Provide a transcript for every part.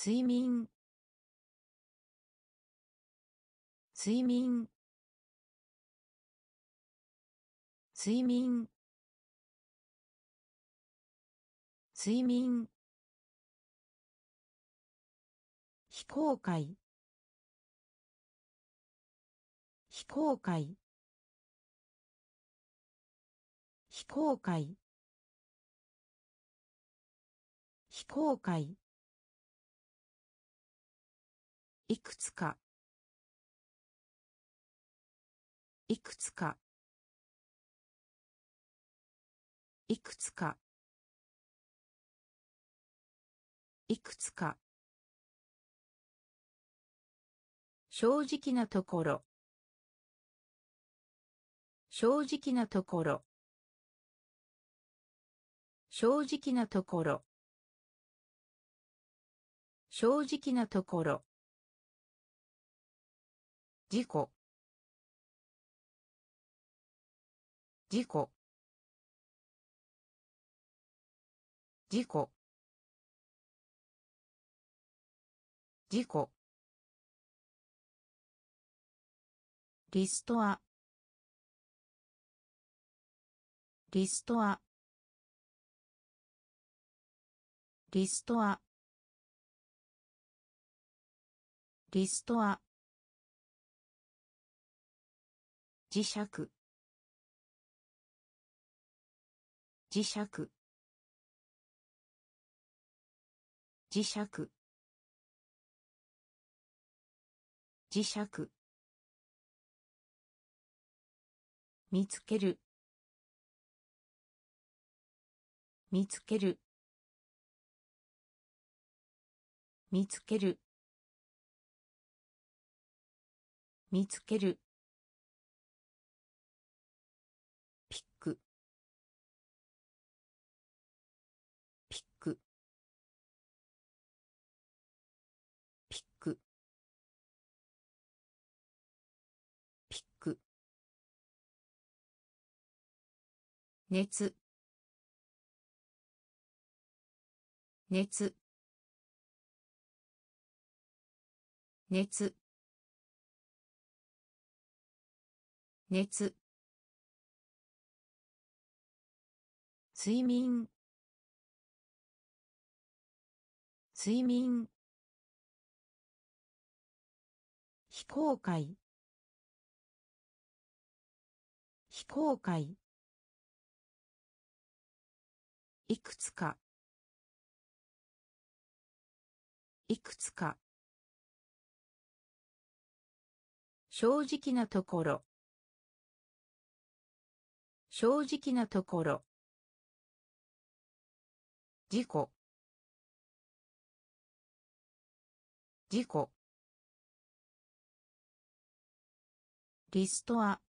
睡眠睡眠睡眠睡眠非公開非公開非公開非公開いくつかいくつかいくつかいくつか正直なところ正直なところ正直なところ正直なところ事故事故事故事故リストアリストアリストアリストア磁石磁石磁石磁石見つける見つける見つける見つけるピックピックピックピック熱熱熱熱睡眠睡眠非公開非公開いくつかいくつか正直なところ正直なところ事故事故リストア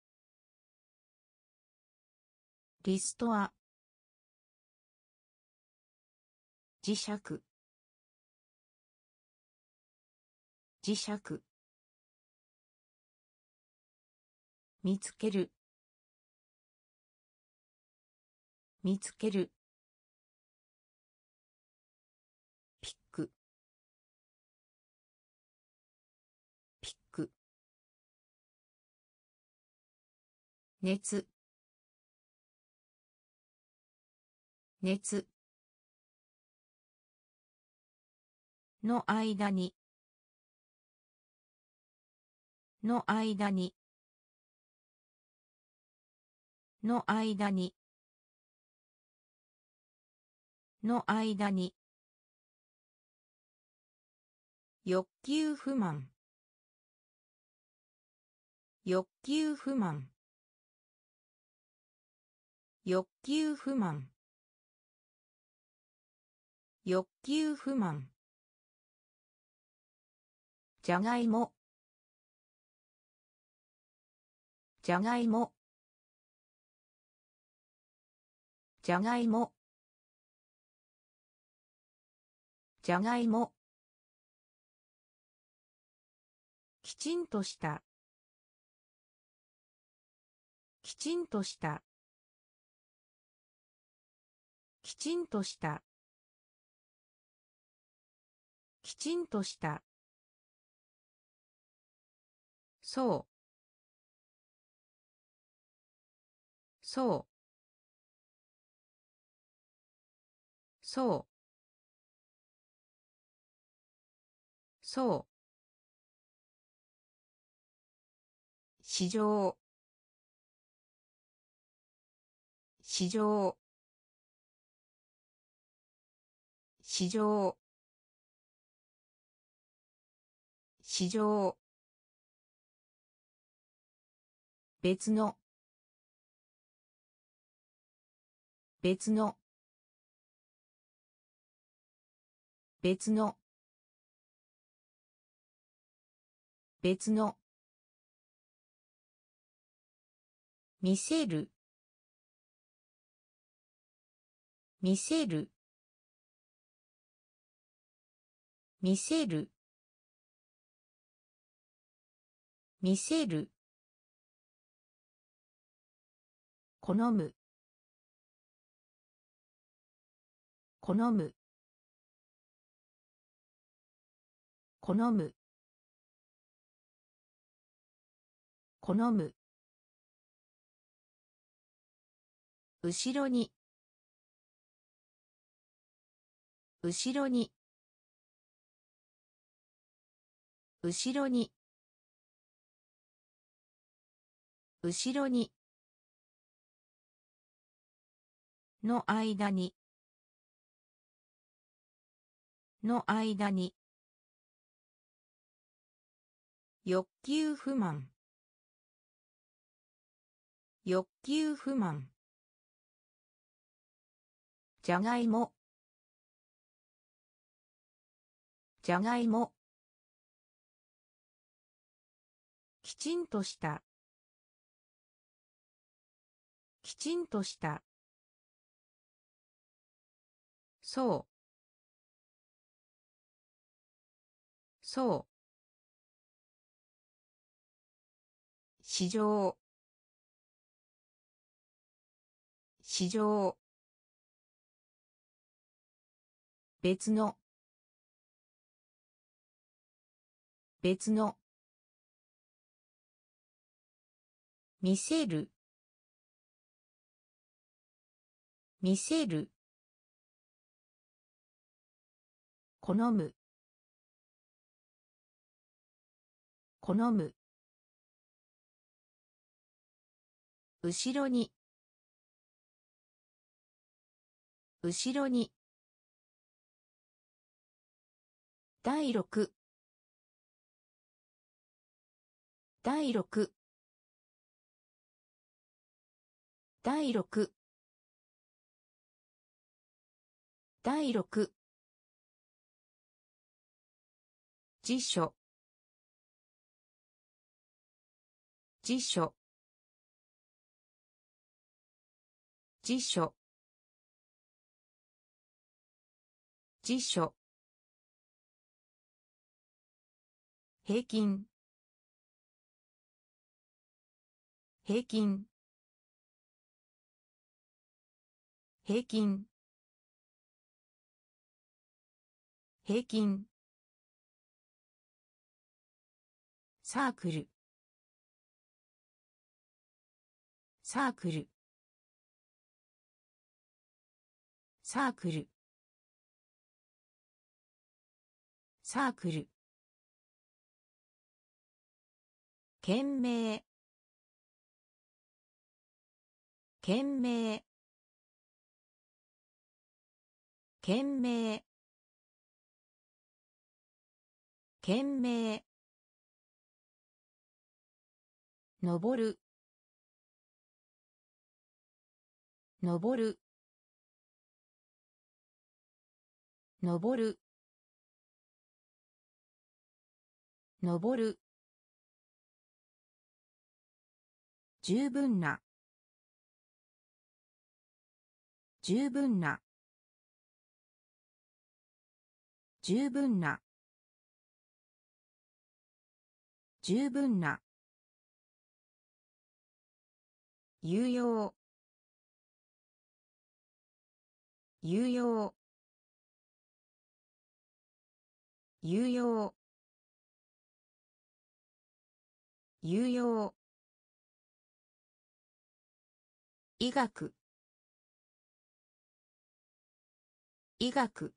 リストア磁石磁石見つける見つけるピックピック熱熱の間にの間にの間にの間に欲求不満欲求不満欲求不満欲求不満じゃがいもじゃがいもじゃがいもじゃがいもきちんとしたきちんとしたきちんとしたききちんとした。そう。そう。そう。そう。市場。市場。市場。市場。別の。別の。別の。別の。見せる。見せる。見せる。見せる。好む。好む。好む。好む。後ろに。後ろに。後ろに。後ろに。の間に。の間に。欲求不満。欲求不満。じゃがいも。じゃがいも。きちんとした。きちんとした。そう。そう。市場。市場。別の。別の。見せる。見せる。好む。好む。後ろに。後ろに。第六。第六。第六。第六。辞書。辞書。辞書。辞書。平均。平均。平均。平均。サークル。サークル。サークル。サークル。懸命。懸命。懸命。懸命。登る。登る。登る。登る。十分な。十分な。十分な。十分な。有用。有用。 有用有用医学医学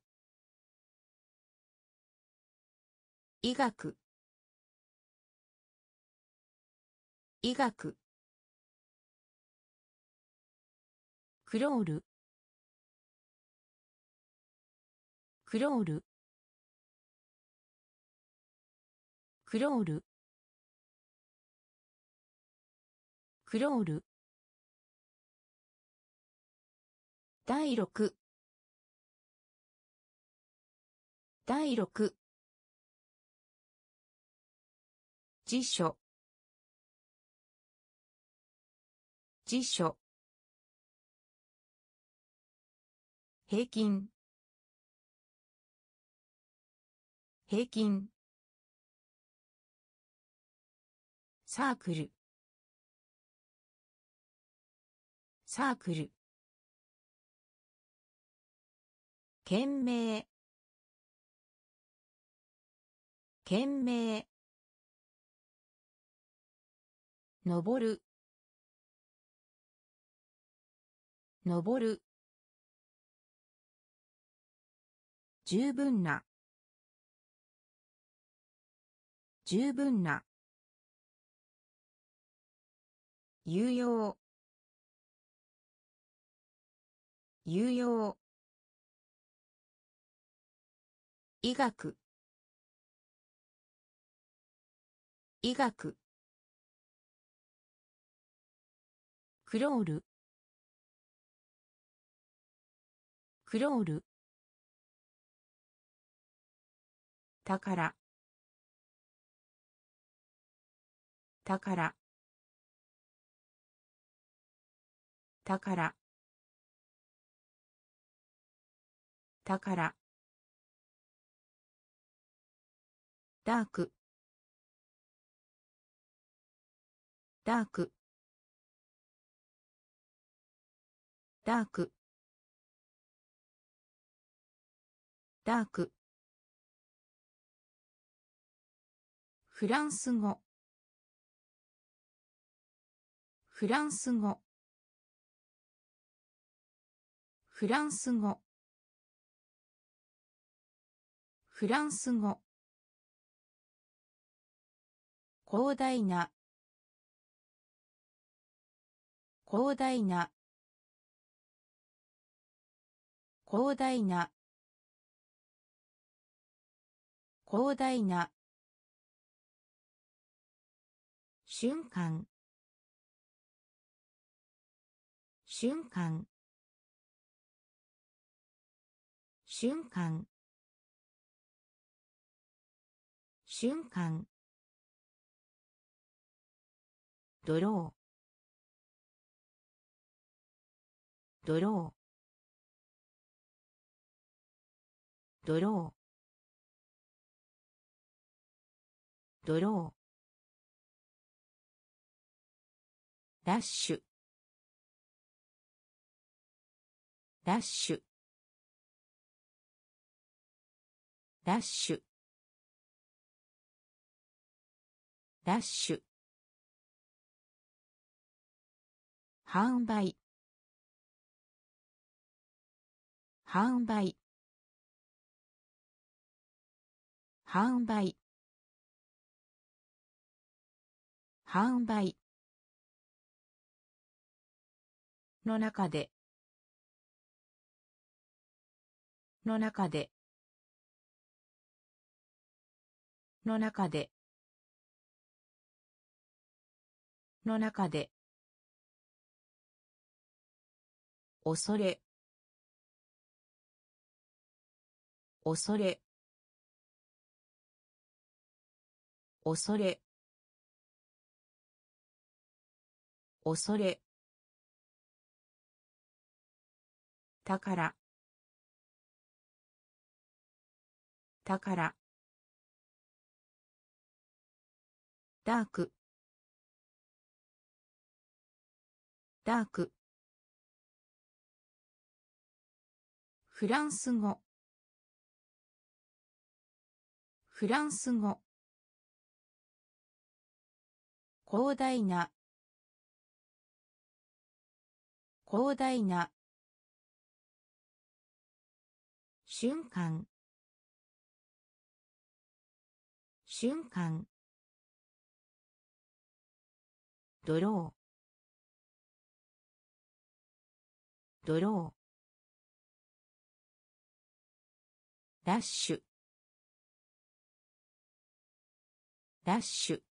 医学医学クロールクロールクロールクロール第六第六辞書辞書平均平均サークルサークル懸命懸命登る登る十分な十分な有用有用医学医学クロールクロール宝宝宝宝ダークダークダークダークフランス語フランス語フランス語フランス語広大な広大な広大な広大な瞬間瞬間瞬間瞬間ドロードロードロードローダッシュダッシュダッシュダッシュ販売販売販売販売の中での中での中での中で恐れ恐れ恐れ恐れ宝宝ダークダークフランス語フランス語。広大な。広大な。瞬間。瞬間。ドロー。ドロー。ダッシュ。ダッシュ。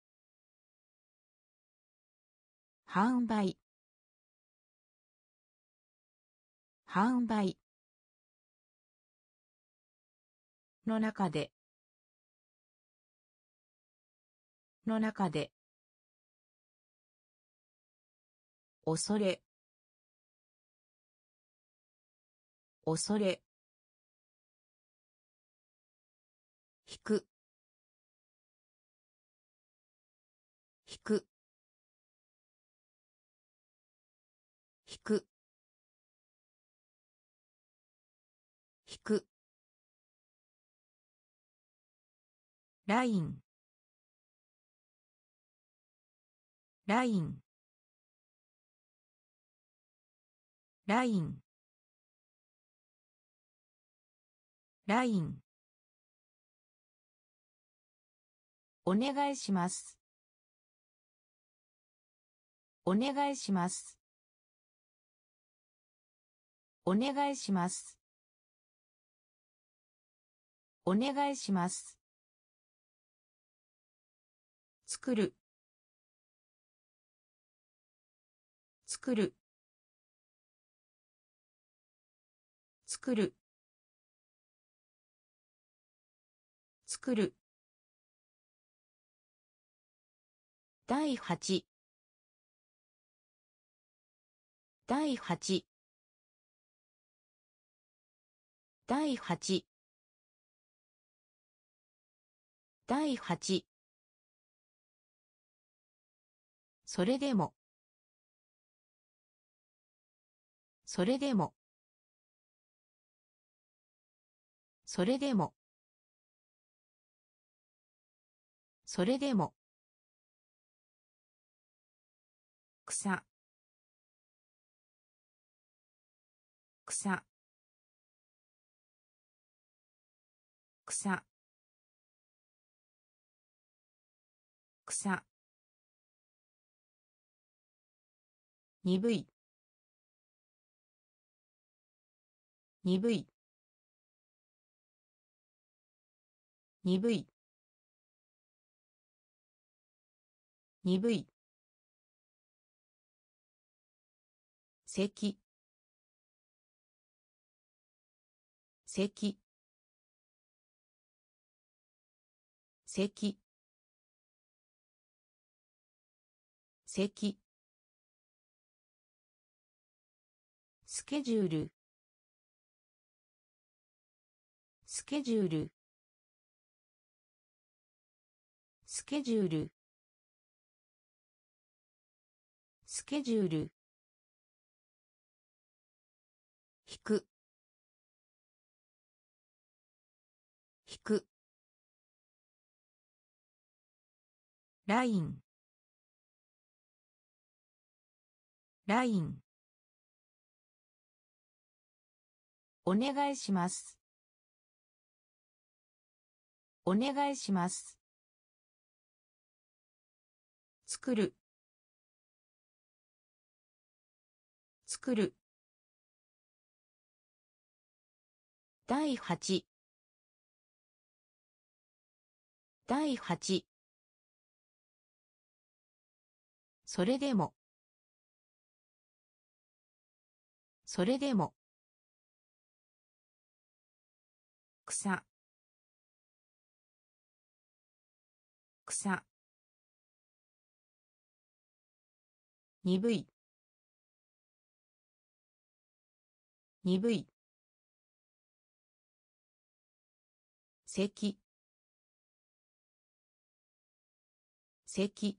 販売。販売。の中で。の中で。恐れ。恐れ。引く。引く。引く。引く。ライン。ライン。ライン。ライン。お願いします。お願いします。お願いします。お願いします。作る。作る。作る。作る。第8。第8。第8。第8。それでも。それでも。それでも。それでも。草。草。草。草。鈍い。鈍い。鈍い。鈍い。咳。咳。咳。咳。スケジュール。スケジュール。スケジュール。スケジュール。引く。引く。ライン。ライン。お願いします。お願いします。作る。作る。第8。第8。それでも。それでも。草。草。鈍い。鈍い。咳。咳。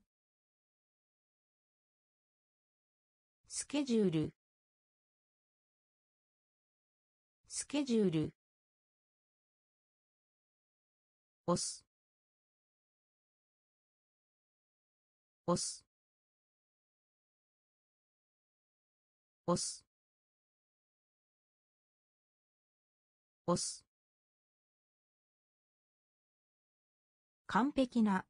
スケジュール。スケジュール。 押す押す押す押す完璧な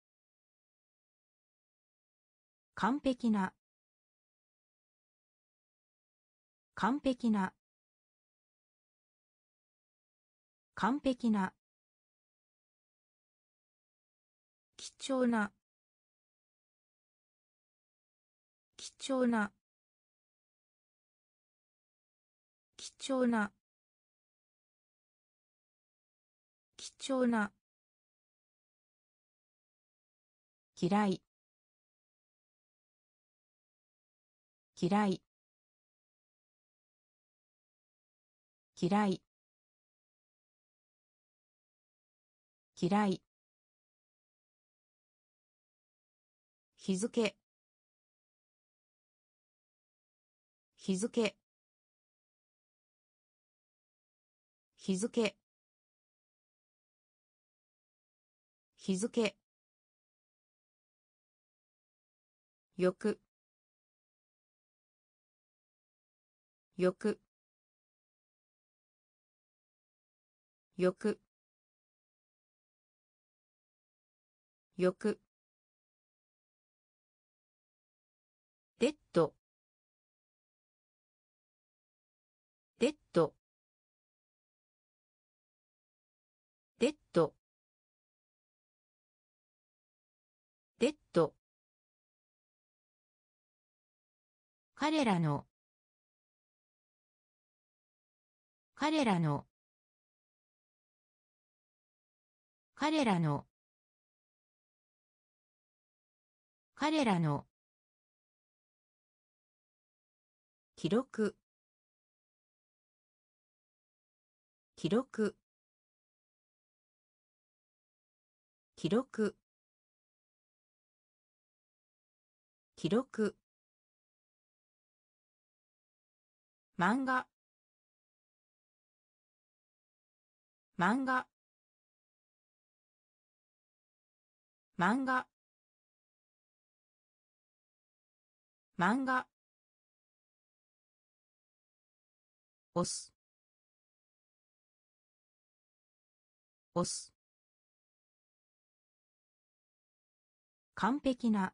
完璧な完璧な完璧な貴重な貴重な貴重な貴重な嫌い嫌い嫌い嫌い日付日付日付日付よくよくよくよくデッドデッドデッドデッド彼らの彼らの彼らの彼らの記録記録記録記録漫画漫画漫画漫画押す押す完璧な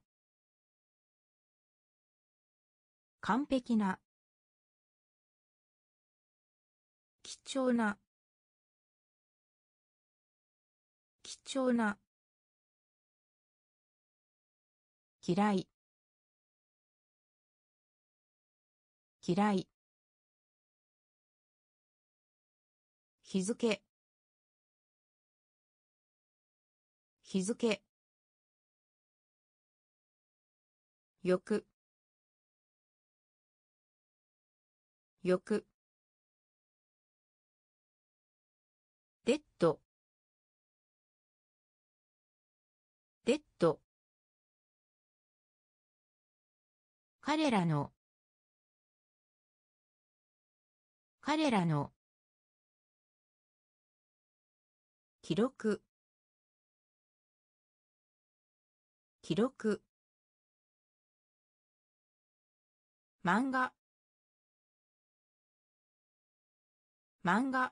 完璧な貴重な貴重な嫌い嫌い日付日付よくよくデッドデッド彼らの彼らの記録記録漫画漫画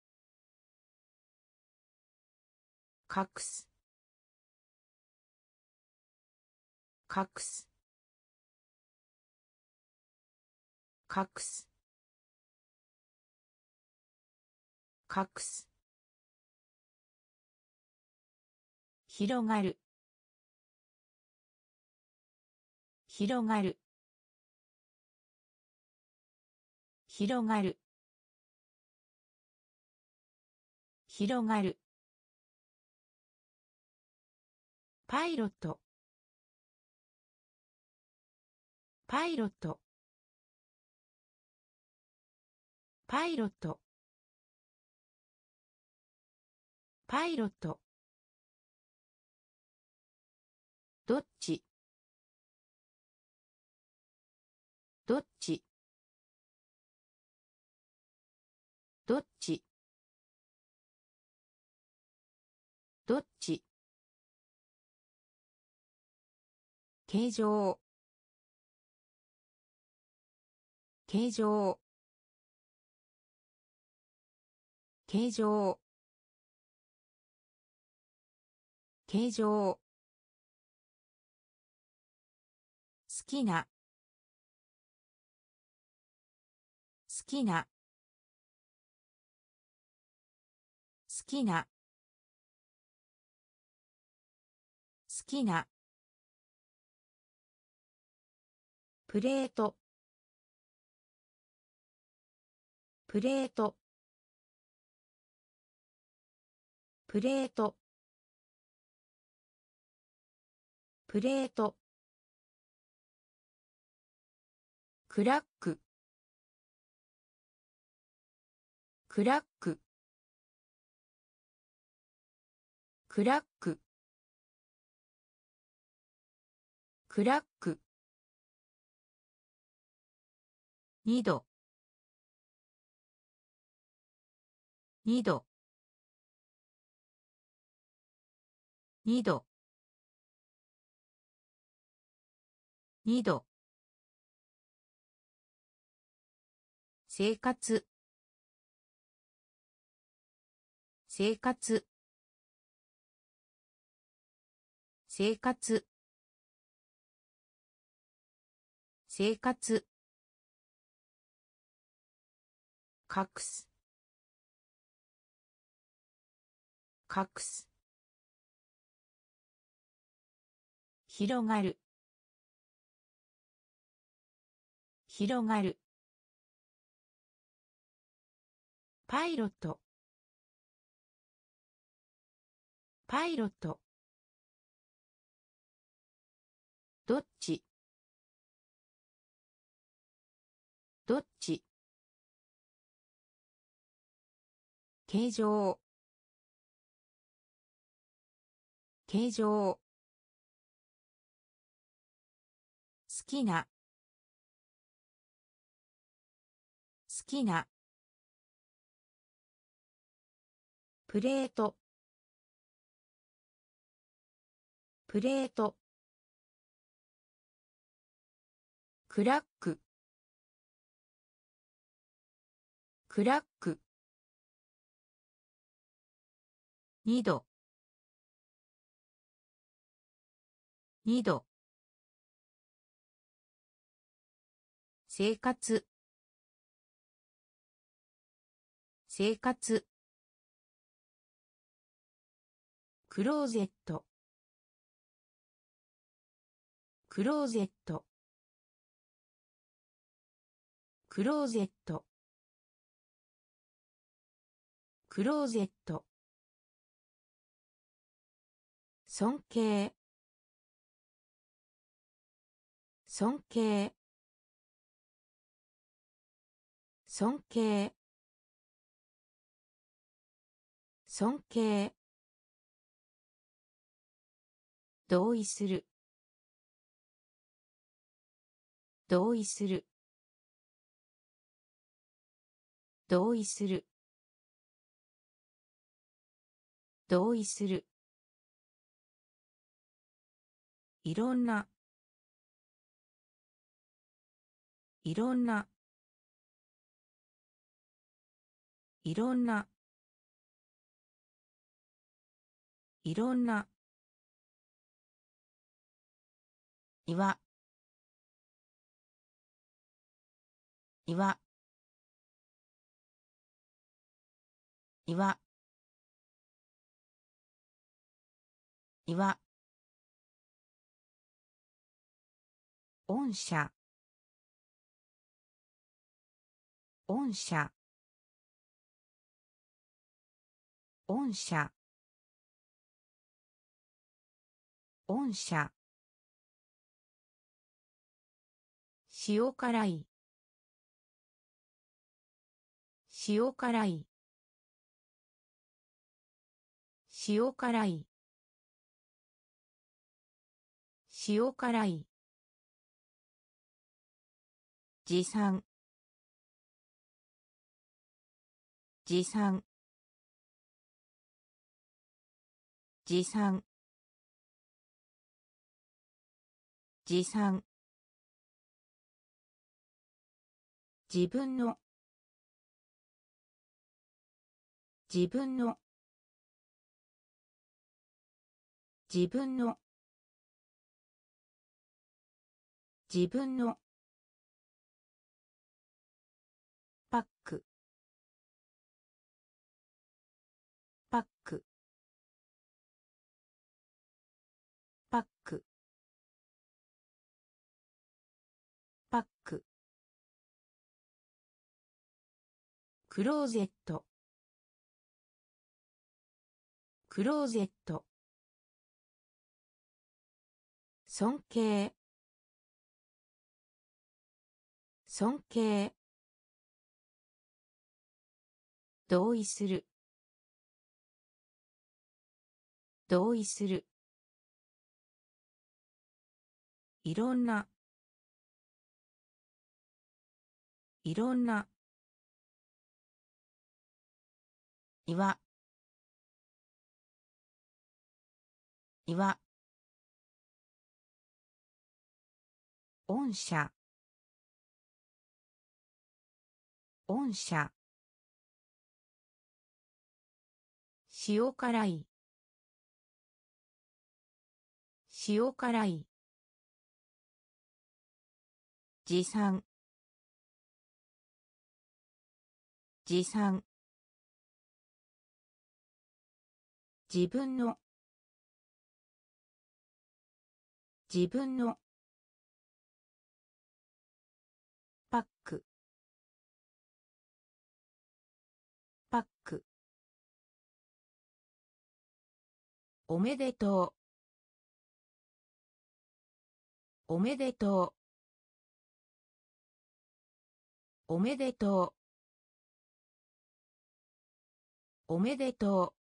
隠す隠す隠す隠す広がる広がる広がる広がるパイロットパイロットパイロットパイロットどっちどっちどっちどっち形状形状形状形状好きな好きな好きな好きなプレートプレートプレートプレートクラッククラッククラッククラック2度2度2度2度生活生活生活生活隠す隠す広がる広がるパイロットパイロットどっちどっち形状形状好きな好きなプレートプレートクラッククラック2度2度生活生活クローゼットクローゼットクローゼットクローゼット尊敬尊敬尊敬尊敬同意する同意する同意する同意するいろんないろんないろんないろんな岩岩岩岩御社御社御社御社塩辛い塩辛い塩辛い塩辛い持参持参持参持参自分の自分の自分の自分のパックパックパックパッククローゼットクローゼット尊敬尊敬同意する同意するいろんないろんな岩岩御社御社塩辛い塩辛い持参持参自分の自分のパックパックおめでとうおめでとうおめでとうおめでとう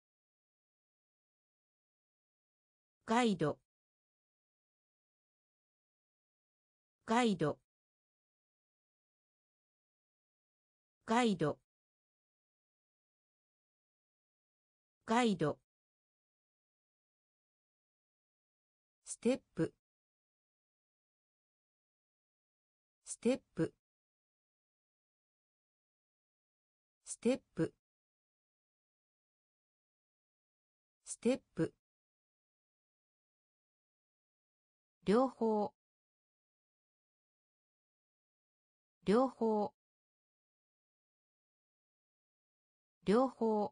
ガイドガイドガイドガイドステップステップステップステップ両方両方両方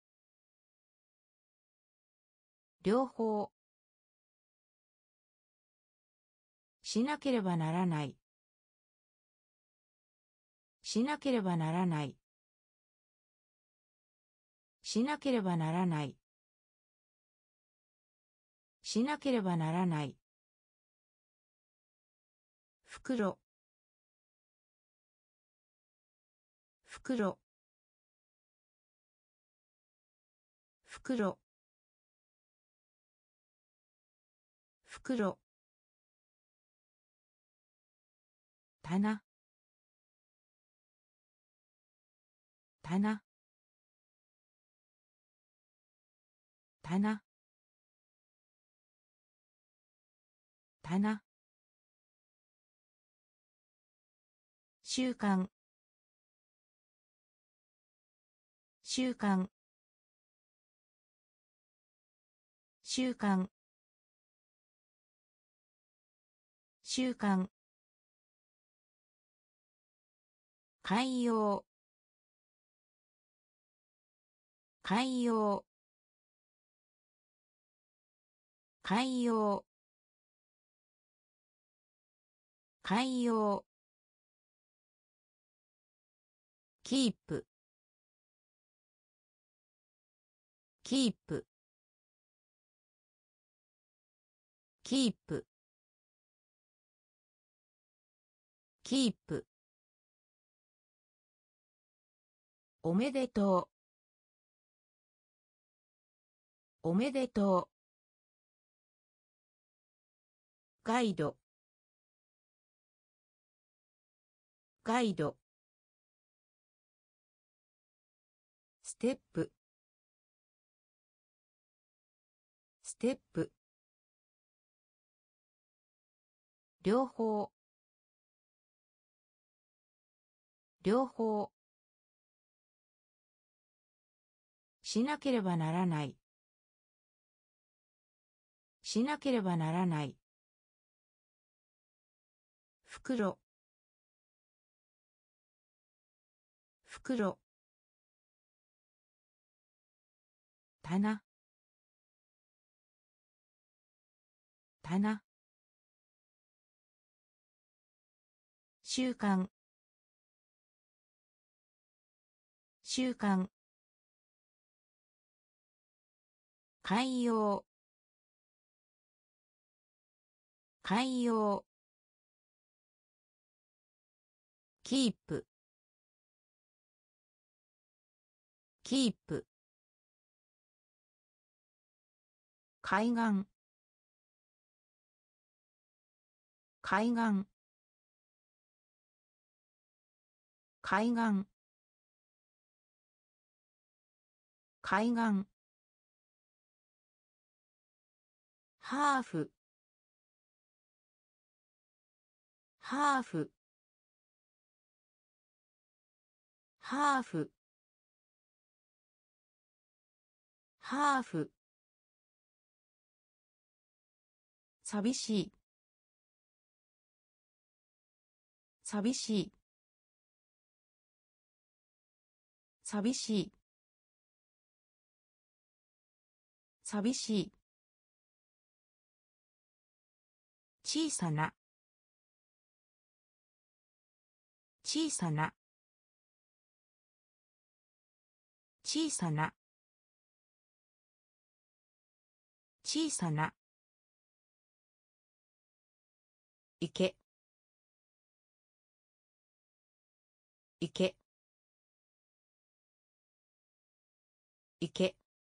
両方しなければならないしなければならないしなければならないしなければならない袋袋袋袋棚棚棚棚習慣習慣習慣習慣海洋海洋海洋海洋キープキープキープキープおめでとうおめでとうガイドガイドステップステップ、両方、両方、しなければならない、しなければならない、袋、袋、棚、棚、習慣、習慣、海洋、海洋、キープ、キープ、海岸、海岸、海岸、海岸、ハーフ、ハーフ、ハーフ、ハーフ、寂しい、寂しい、寂しい、寂しい、小さな、小さな、小さな、小さな、池、池、池、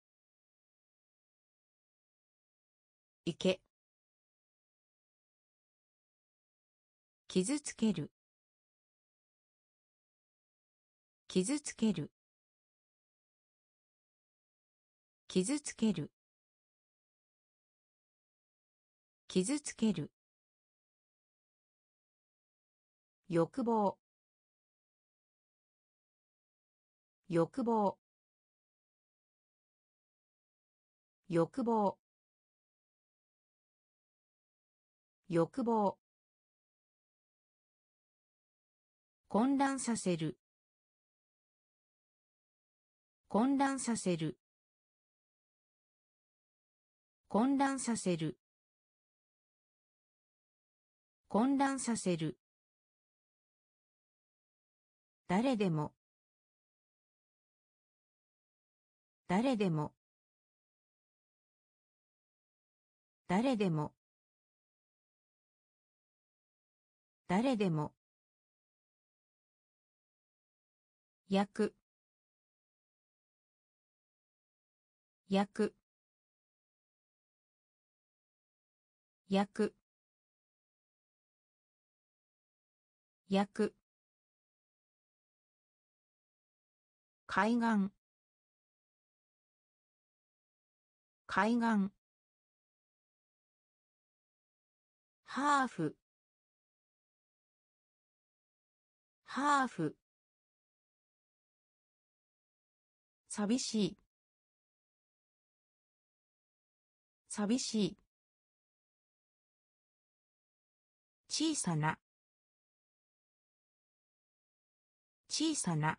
池、傷つける、傷つける、傷つける、傷つける、欲望、欲望、欲望、欲望、混乱させる、混乱させる、混乱させる、混乱させる、誰でも、誰でも、誰でも、誰でも、焼く、焼く、焼く、焼く、海岸、海岸、ハーフ、ハーフ、寂しい、寂しい、小さな、小さな、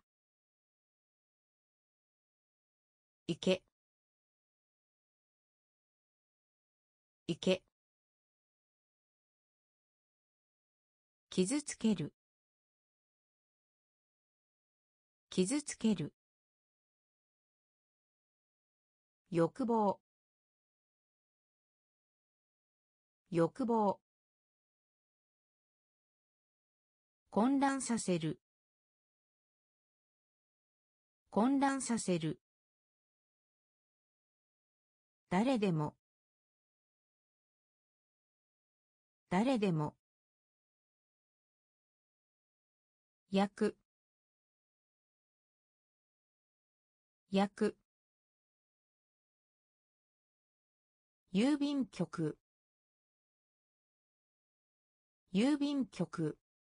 池、池、傷つける、傷つける、欲望、欲望、混乱させる、混乱させる、誰でも、誰でも、焼く、焼く、 郵便局郵便局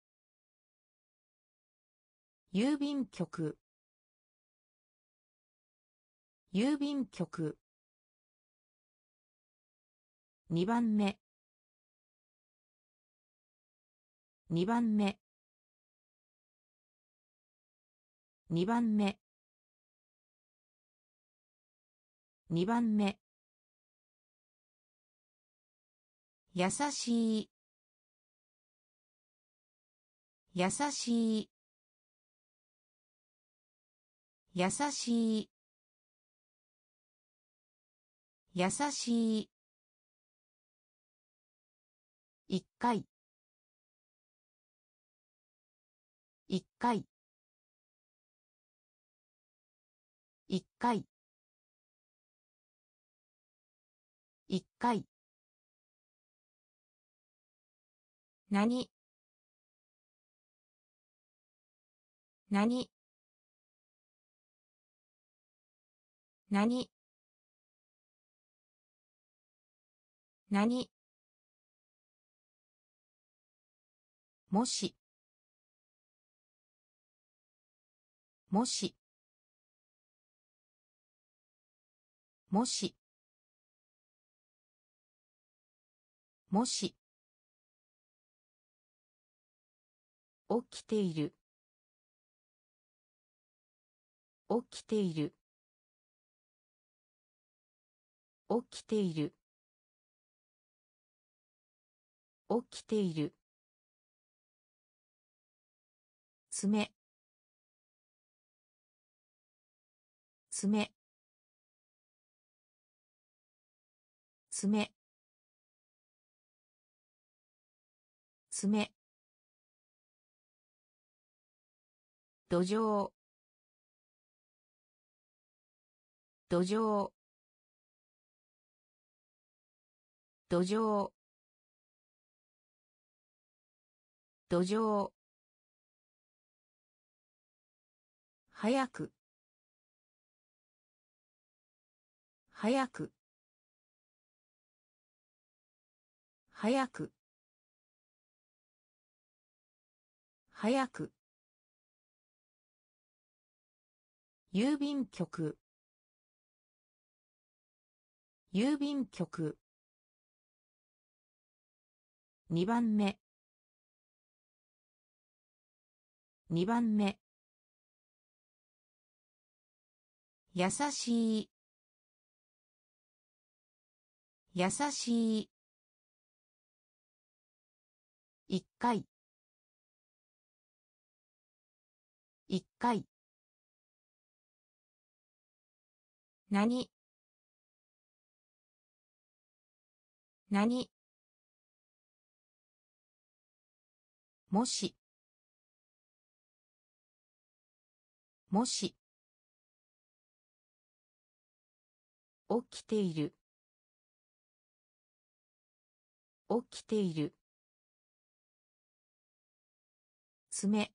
郵便局郵便局2番目2番目2番目2番目優しい優しい優しい優しい一回一回一回一回何何何何もしもしもしもし起きている起きている起きている起きている爪爪爪爪土壌土壌土壌土壌早く早く早く早く郵便局郵便局2番目2番目優しい優しい一回一回何何もしもし起きている起きている爪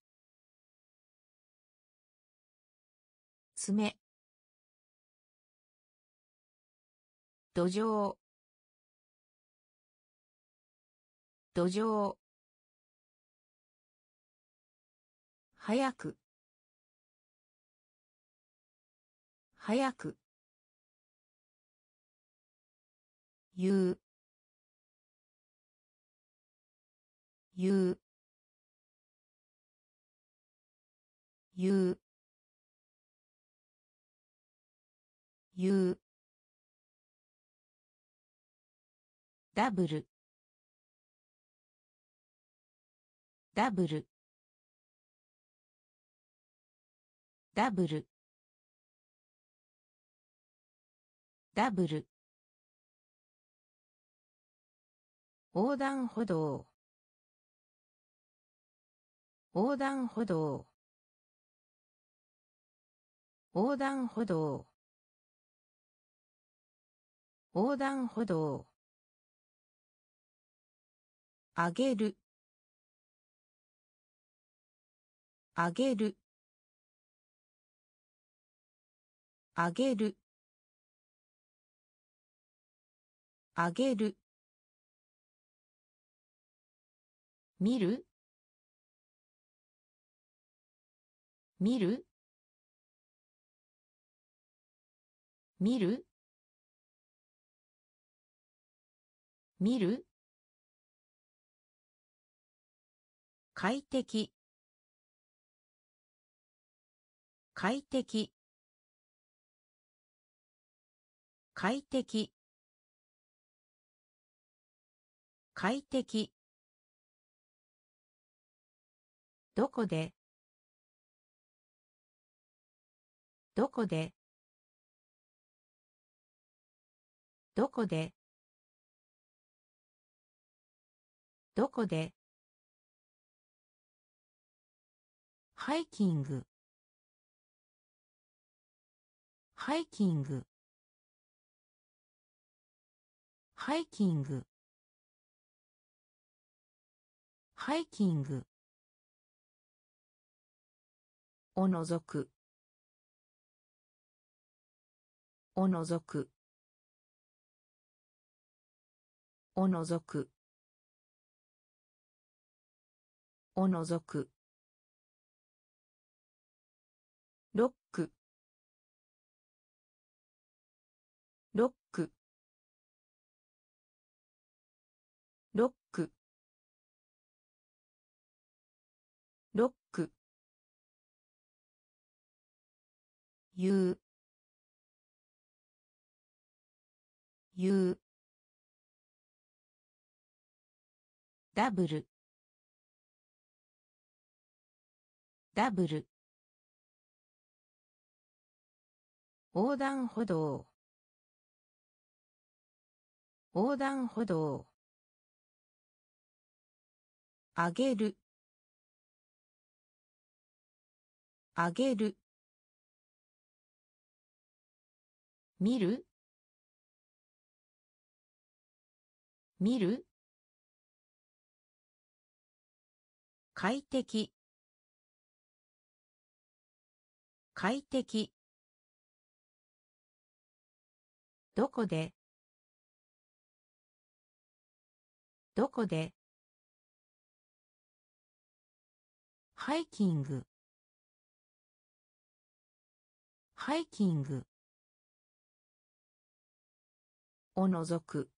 爪土壌土壌早く早く言う言う言う言うダブルダブルダブルダブル横断歩道横断歩道横断歩道横断歩道あげるあげるあげるあげる、見る、見る、見る、見る、快適、快適、快適、快適、どこで、どこで、どこで、どこで、ハイキング、ハイキング、ハイキング、ハイキング、おのぞく、おのぞく、おのぞく、おのぞく、ロック、ロック、ロック、ロック、言う、言う、ダブル、ダブル、横断歩道、横断歩道、あげる、あげる、見る、見る、快適、快適、どこで、どこで、ハイキング、ハイキング、おのぞく、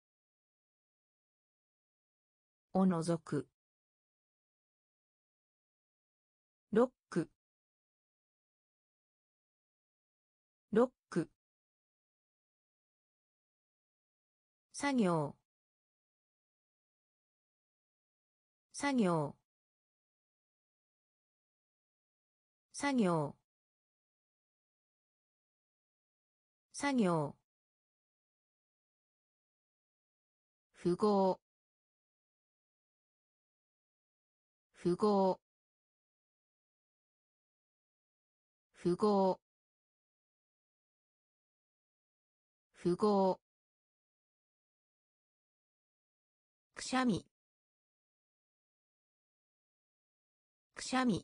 おのぞく、ロック、ロック、作業、作業、作業、作業、符号、符号、符号、符号、くしゃみ、くしゃみ、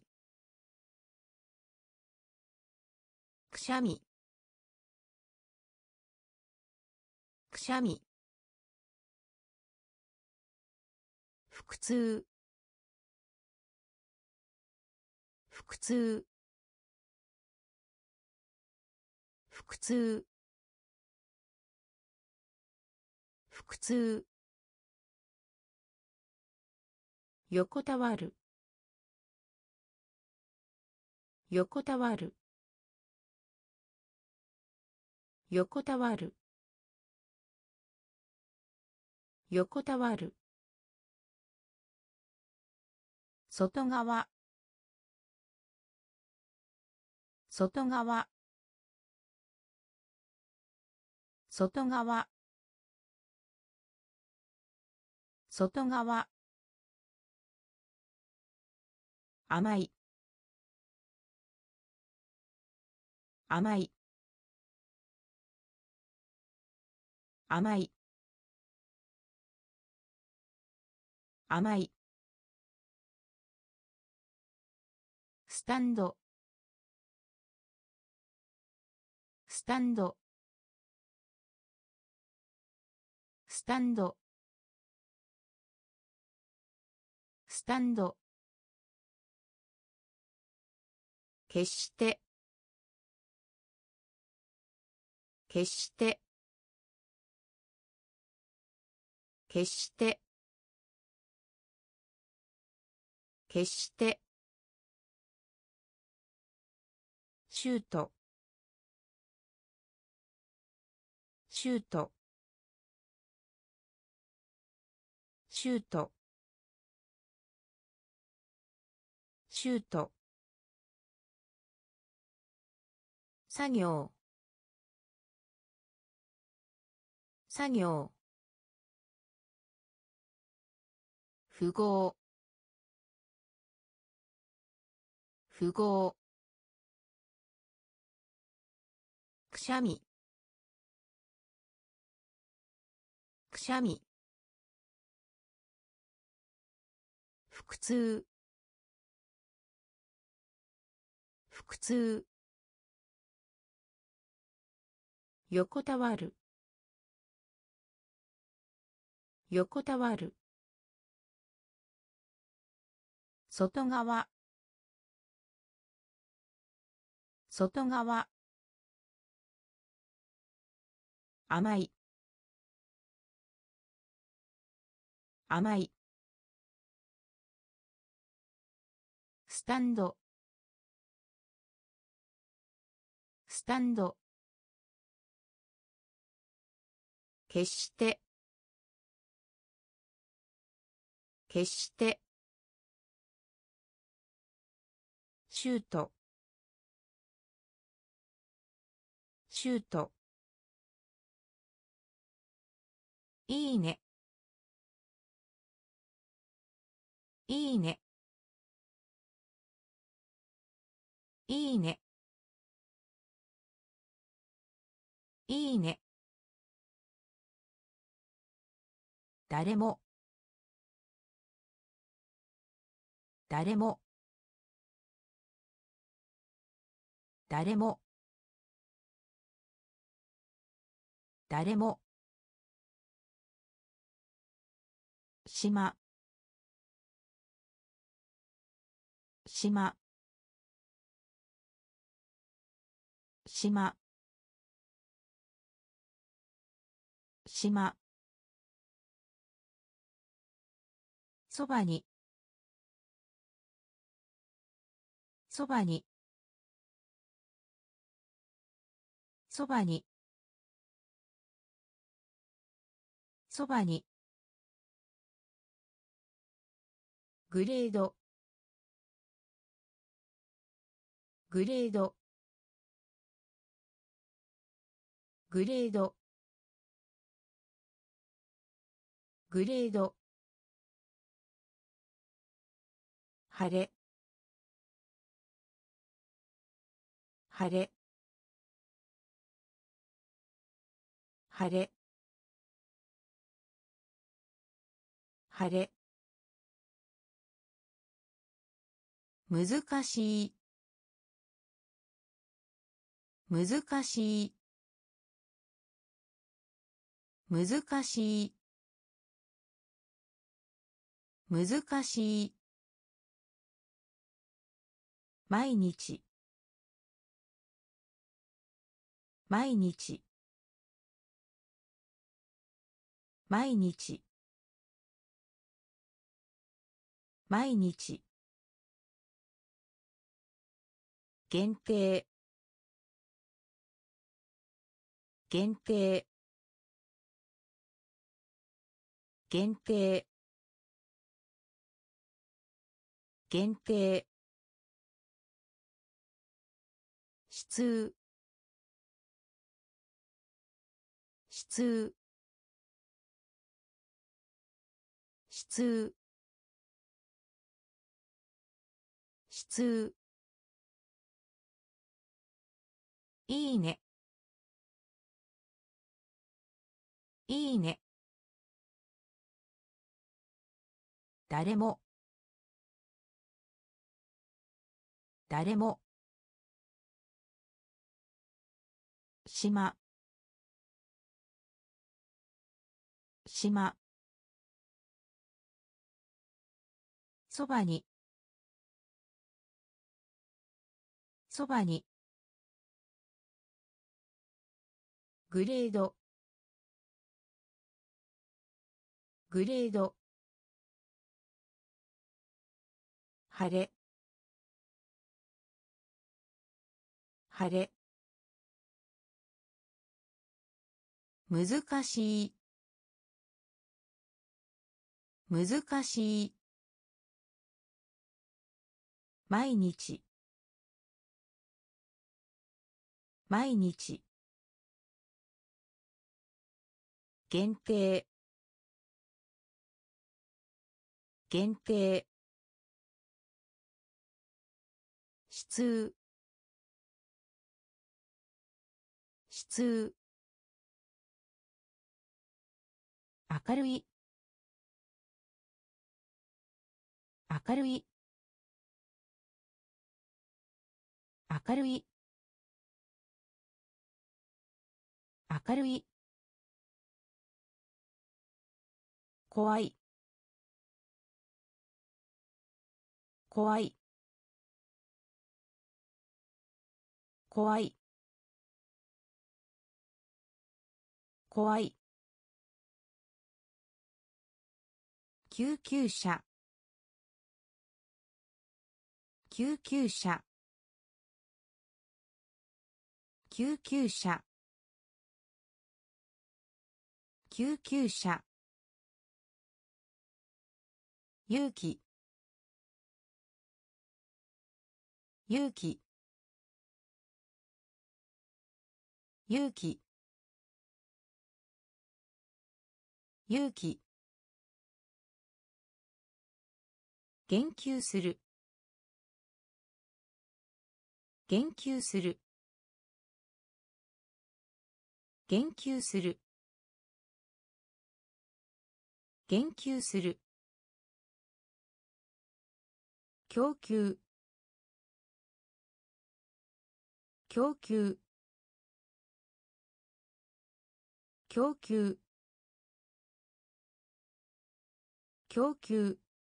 くしゃみ、くしゃみ、腹痛、腹痛、腹痛、腹痛、横たわる、横たわる、横たわる、横たわる、外側、外側、外側、外側、甘い、甘い、甘い、甘い、スタンド、スタンド、 スタンドスタンド決して決して決して決してシュートシュートシュートシュート作業作業符号符号くしゃみくしゃみ腹痛腹痛横たわる横たわる外側外側甘い甘いスタンドスタンド決して決してシュートシュートいいねいいねいいねいいね誰も誰も誰も誰も島島島島そばにそばにそばにそばにグレードグレードグレードグレード晴れ晴れ晴れ晴れ難しい難しい難しい難しい毎日毎日毎日毎日限定限定限定限定質質質質いいねいいね誰も誰も島島そばにそばにグレードグレード晴れ晴れ難しい難しい毎日毎日限定限定質質明るい明るい明るい明るい怖い怖い怖い怖い救急車救急車救急車救急車勇気勇気勇気勇気言及する言及する言及する言及する供給供給供給供給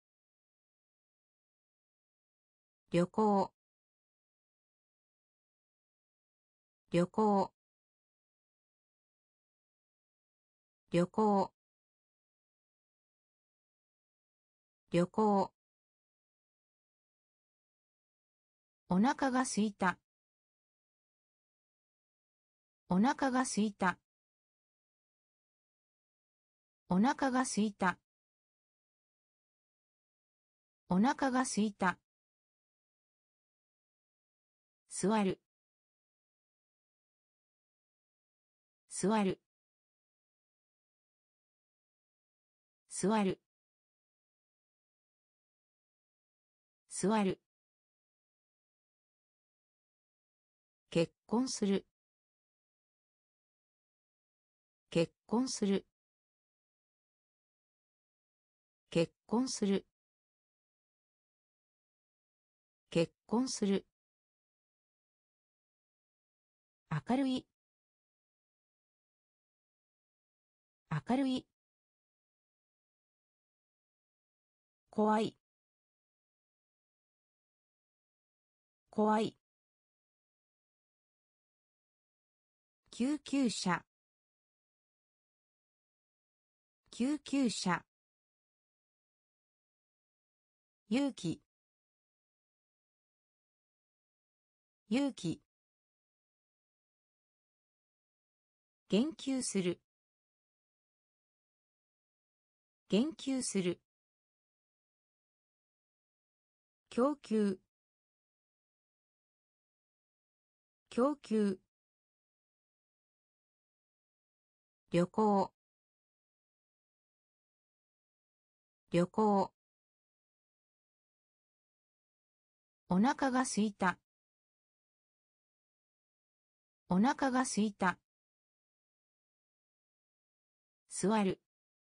旅行旅行旅行旅行お腹が空いたお腹が空いたお腹が空いたお腹が空いた座る座る座る座る結婚する結婚する結婚する結婚する明るい明るい怖い怖い救急車救急車勇気勇気言及する言及する供給供給旅行旅行お腹が空いたお腹が空いた座る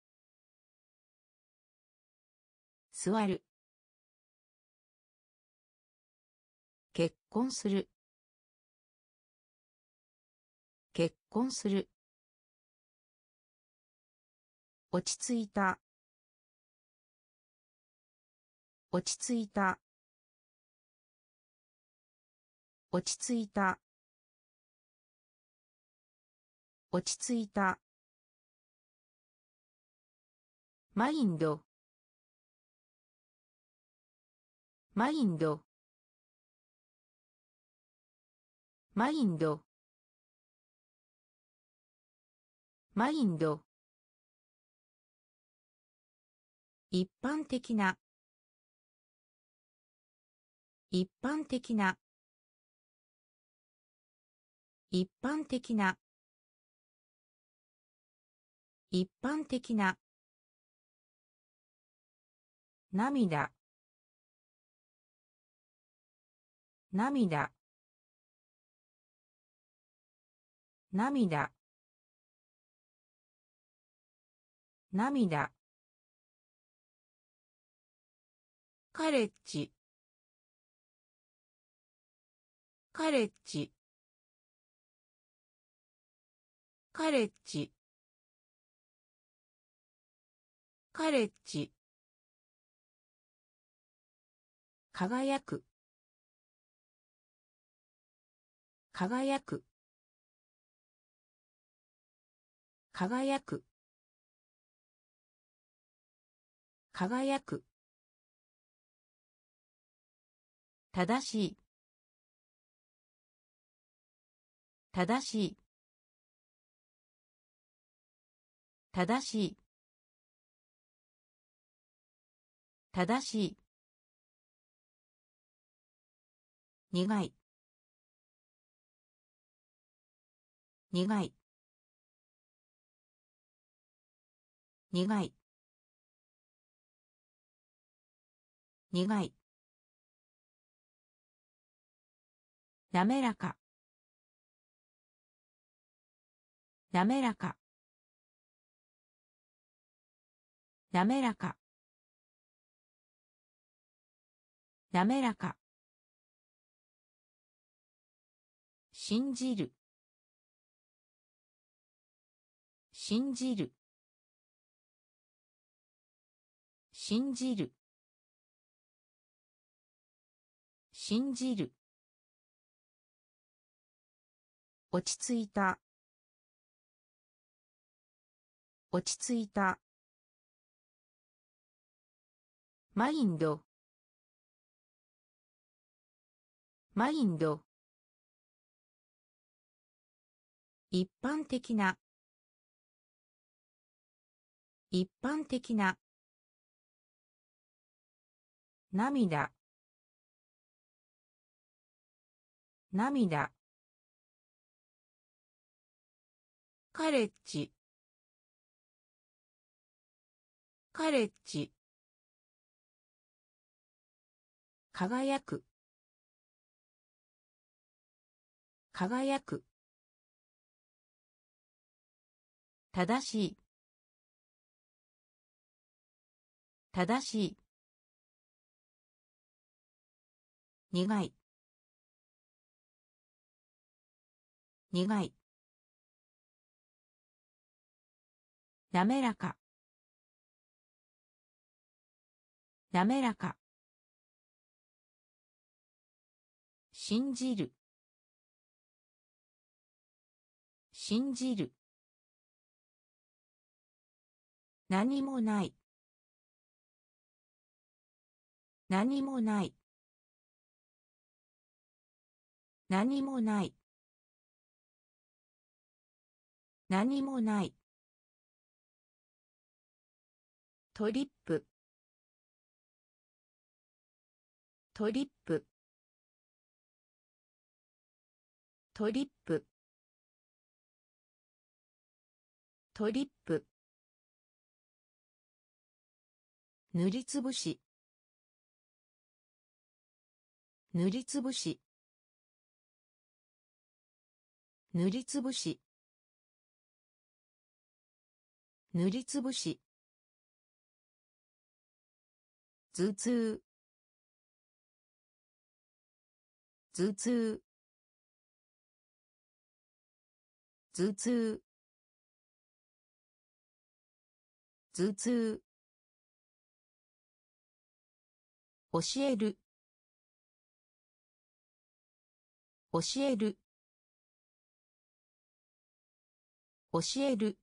座る結婚する結婚する落ち着いた落ち着いた落ち着いた落ち着いたマインドマインドマインドマインド一般的な一般的な一般的な一般的な涙涙涙涙カレッジカレッジカレッジカレッジ輝く輝く輝く輝く正しい正しい正しい正しい苦い苦い苦い苦いなめらかなめらかなめらかなめらか信じる信じる信じる信じる落ち着いた落ち着いたマインドマインド一般的な一般的な涙涙カレッジカレッジ輝く輝く正しい正しい苦い苦いなめらかなめらか信じる信じる何もない何もない何もない何もないトリップトリップトリップトリップ塗りつぶし塗りつぶし塗りつぶし塗りつぶし頭痛頭痛頭痛頭痛、教える、教える、教える、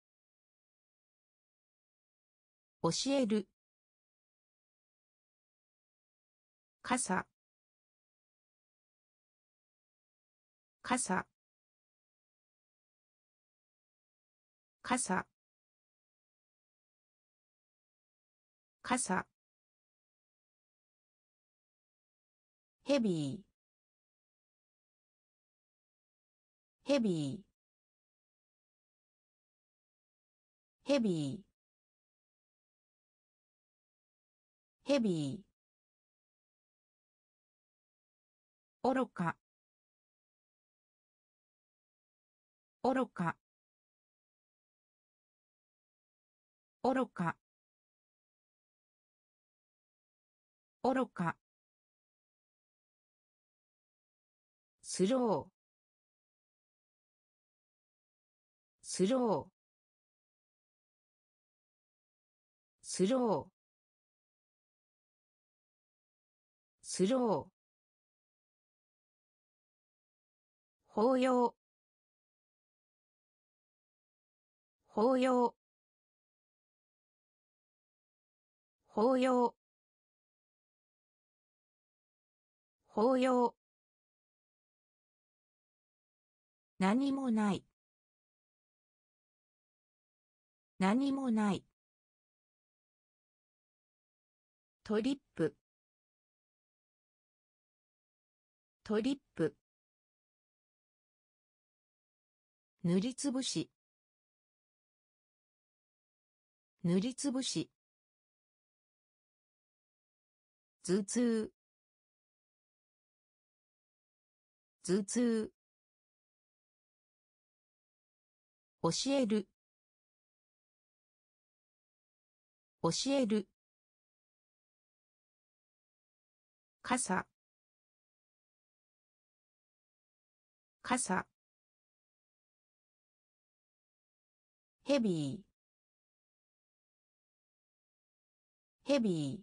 教える、傘、傘、傘、傘、ヘビー、ヘビー、ヘビー、ヘビー、愚か、愚か、愚か、愚か、スロー、スロー、スロー、スロー、法要、法要、法要、法要、何もない、何もない、トリップ、トリップ、塗りつぶし、塗りつぶし、頭痛、頭痛、教える、教える、傘、傘、ヘビー、ヘビ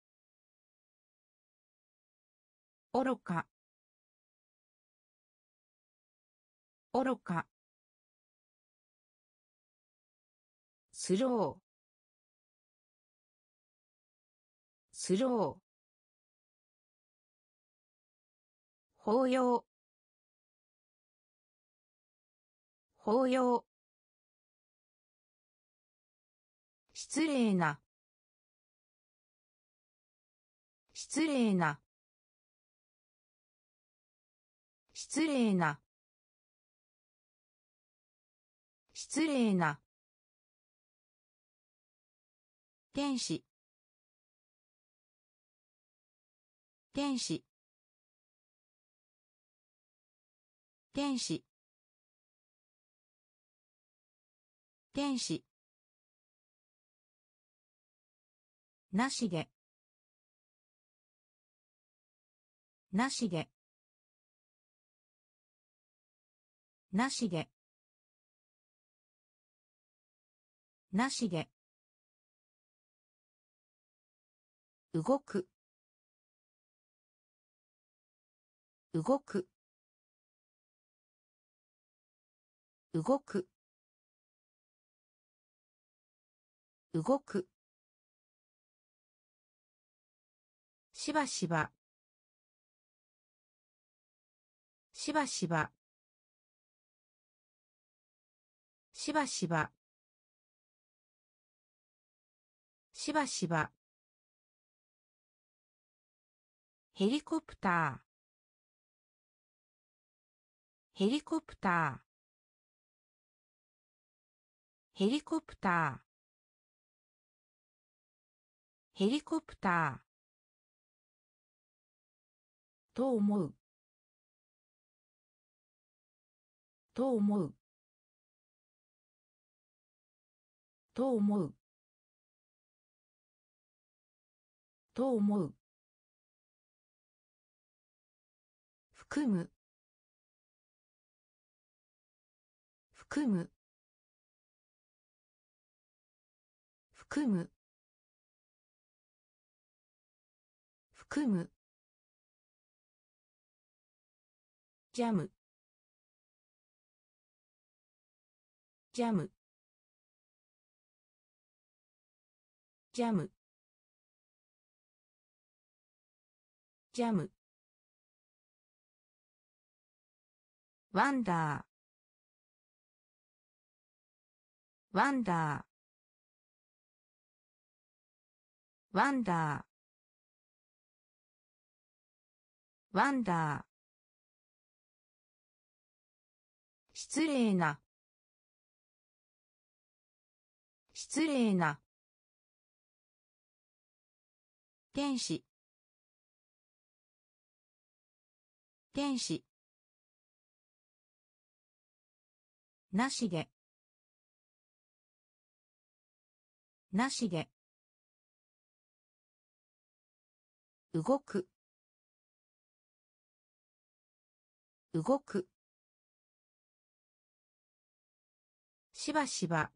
ー、愚か、愚か、スロー、スロー、法要、法要、失礼な、失礼な、失礼な、失礼な、天使、天使、天使、天使、なしで、なしで、なしで、なしで、動く、動く、動く、動く、しばしば、しばしば、しばしば、しばしば、ヘリコプター、ヘリコプター、ヘリコプター、ヘリコプター、と思う、と思う、と思う、と思う、含む、含む、 含む含むジャムジャムジャムジャムワンダーワンダーワンダーワンダー失礼な失礼な天使天使なしげなしげ動く動くしばしば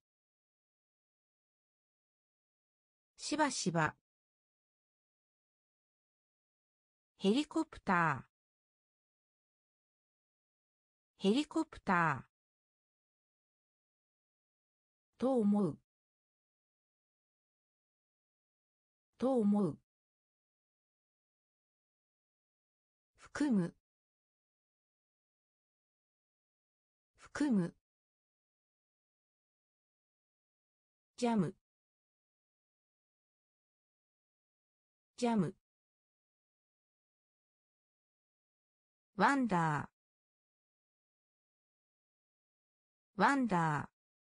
しばしばヘリコプターヘリコプターと思うと思う含む含むジャムジャムワンダーワンダー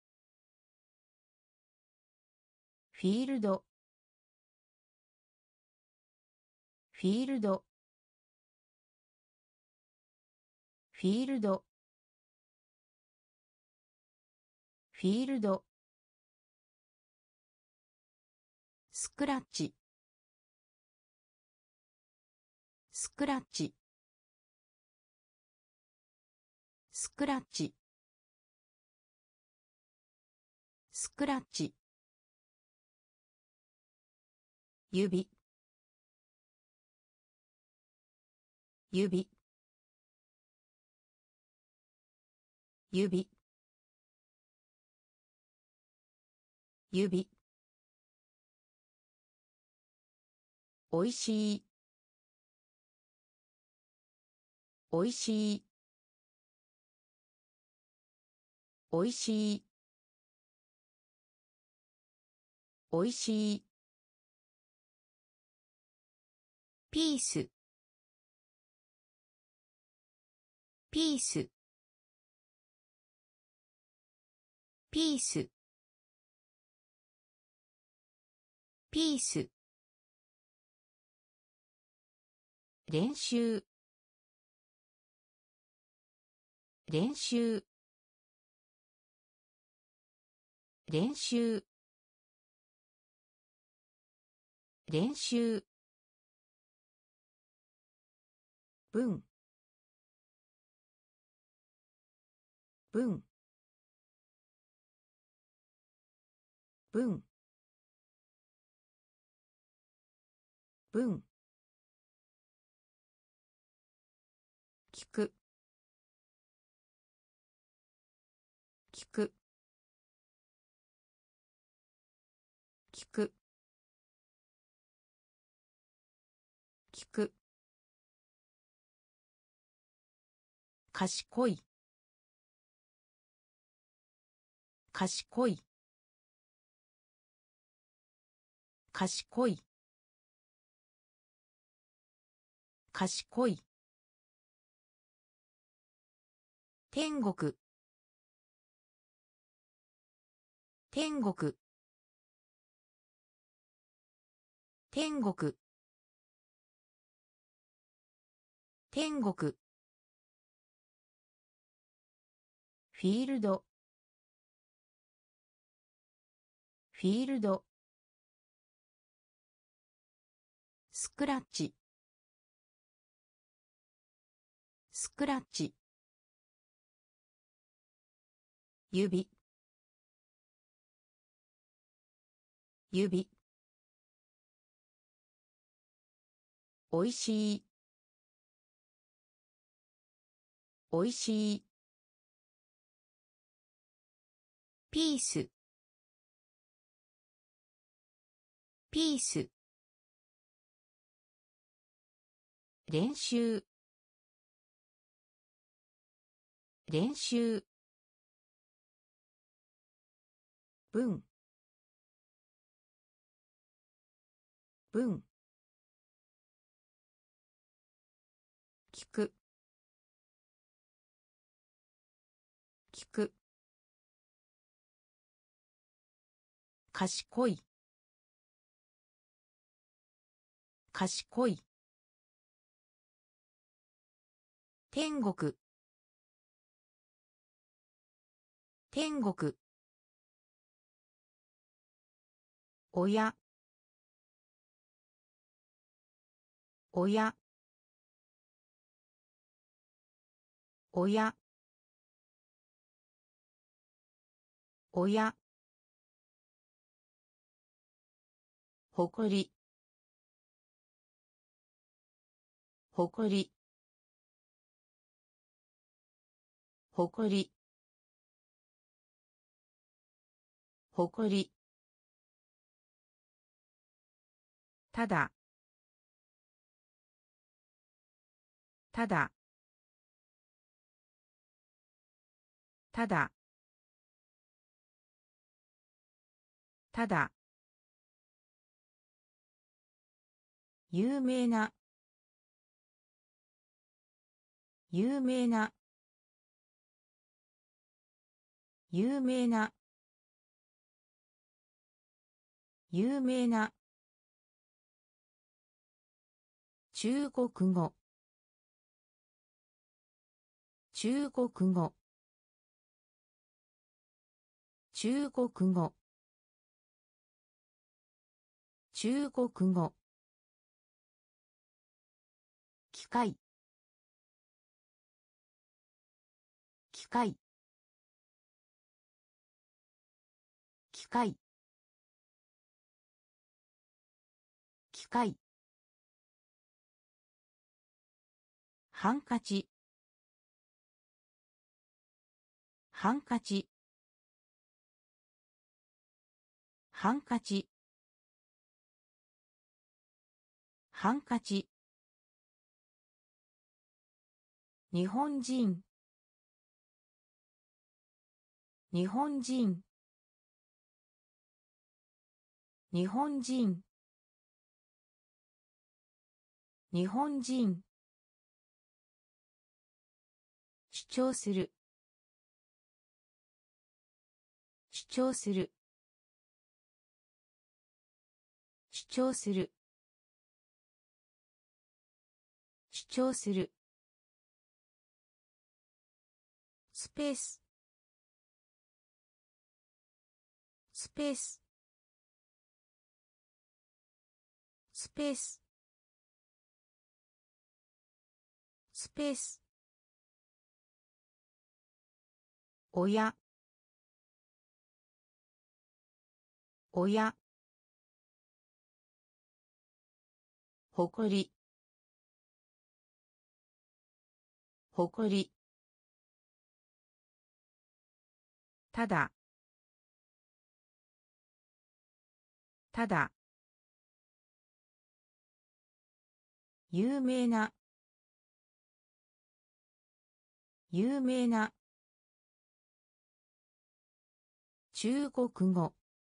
フィールドフィールドフィールドフィールドスクラッチスクラッチスクラッチスクラッチ指指指指おいしいおいしいおいしいおいしいピースピースピースピース練習練習練習練習文文文文聞く聞く聞く聞く賢い賢い賢い賢い天国天国天国天国フィールドフィールドスクラッチスクラッチ指指おいしいおいしいピースピース練習練習文文聞く聞く賢い賢い天国天国親親親親誇り誇り誇り誇りただただただただ有名な有名な有名な有名な中国語中国語中国語中国語機械機械機械機械ハンカチハンカチハンカチハンカチ日本人日本人日本人日本人主張する主張する主張する主張するスペーススペーススペーススペース親親誇り誇りただただ有名な有名な中国語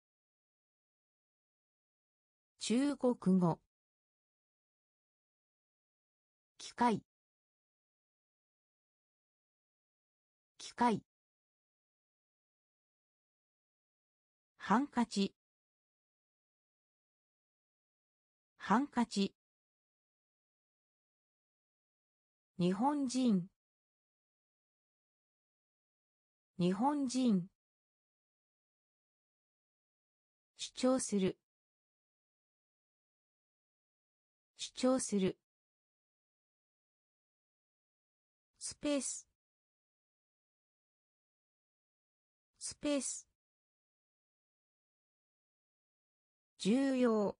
中国語機械機械ハンカチハンカチ日本人日本人主張する主張するスペーススペース重要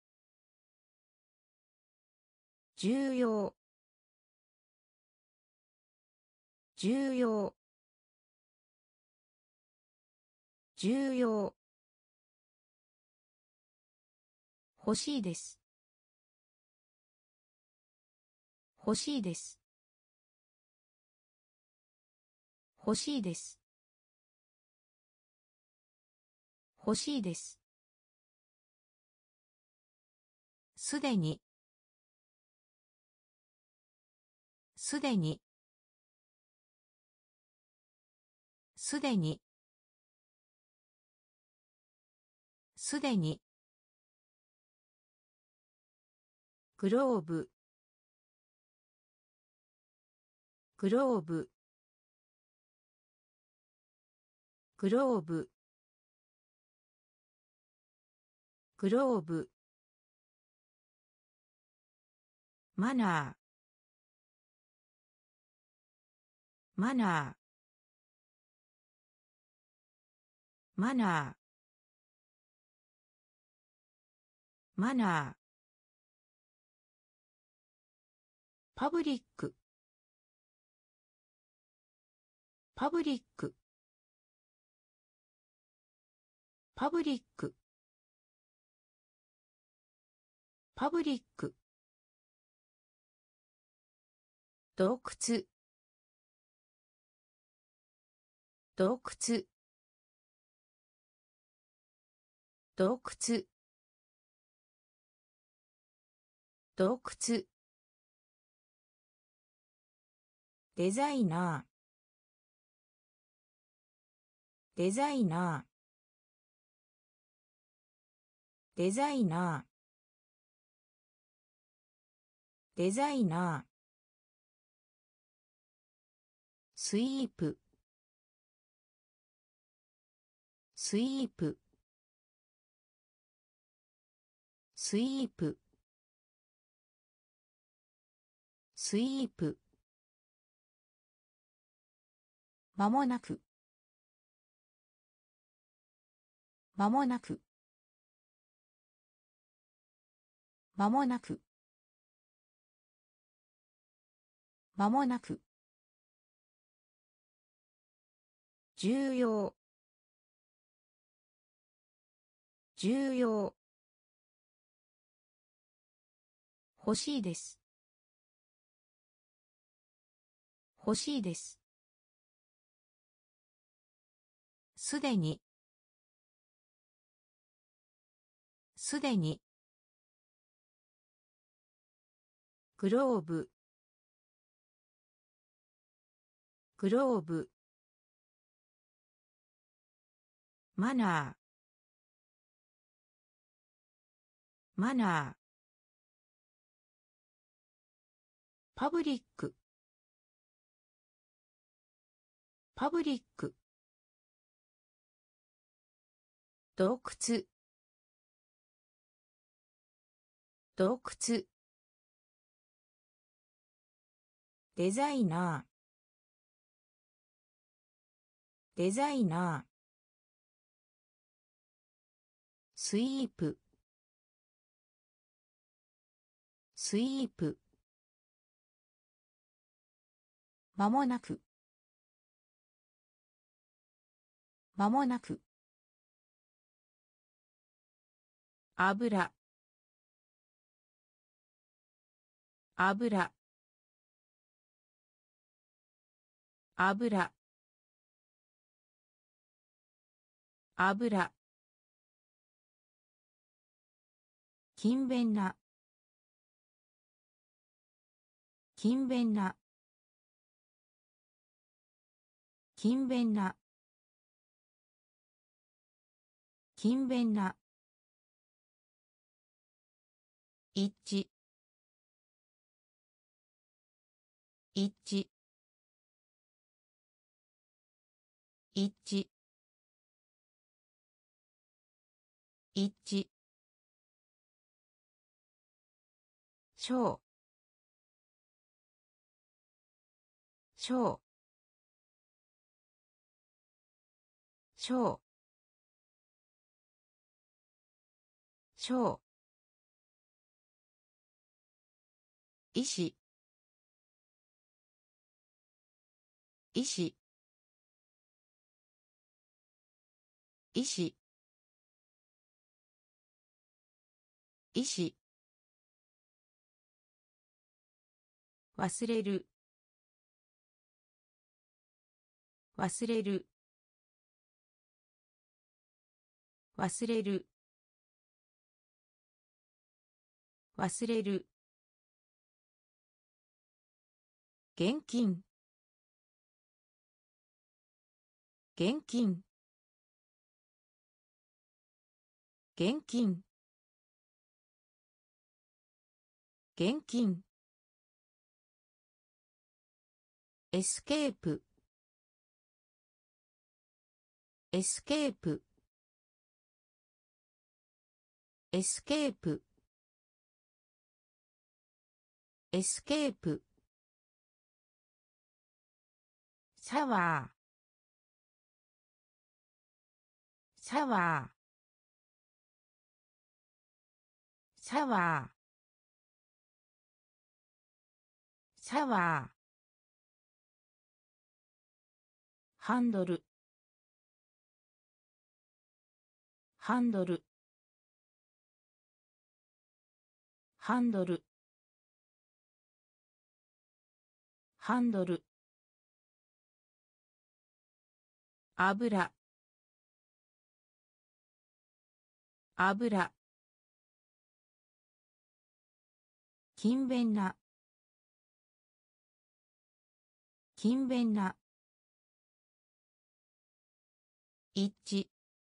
重要重要重要欲しいです欲しいです欲しいです欲しいですすでにすでにすでにすでにグローブグローブグローブグローブマナーマナーマナーマナーパブリックパブリックパブリックパブリック洞窟洞窟洞窟洞窟デザイナーデザイナーデザイナーデザイナースイープスイープスイープスイープまもなくまもなくまもなくまもなく重要重要欲しいです欲しいですすでにすでにグローブグローブマナーマナーパブリックパブリック洞窟洞窟デザイナーデザイナースイープスイープまもなくまもなく油油油油勤勉な勤勉な勤勉な勤勉な一致一致一致一致小小小小医師医師医師医師忘れる忘れる忘れる忘れる現金現金現金現金エスケープエスケープエスケープエスケープシャワーシャワーシャワーシャワーハンドルハンドルハンドルハンドル油油勤勉な勤勉な一致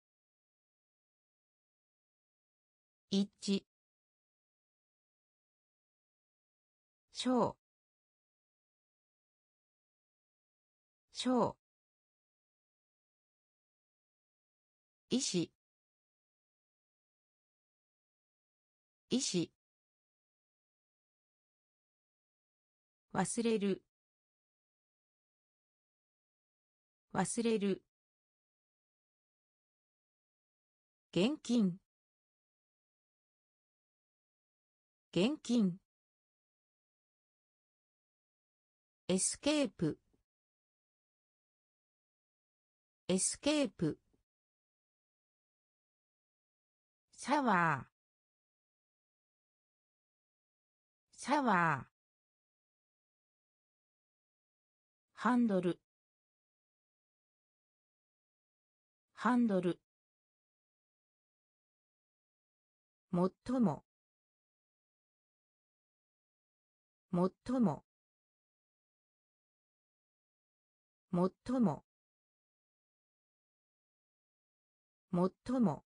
一致小小医師医師忘れる忘れる現金現金エスケープエスケープシャワーシャワーハンドルハンドル最も最も最も最も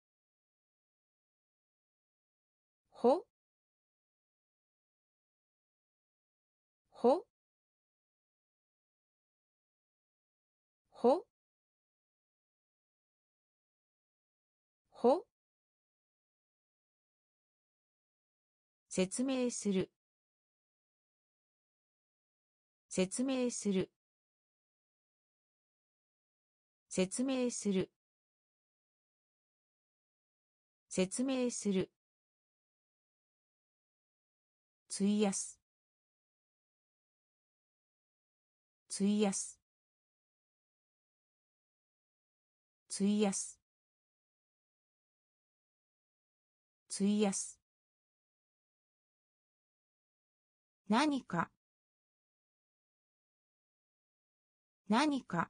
ほほほほ説明する説明する説明する説明する費やす費やす費やす費やす何か何か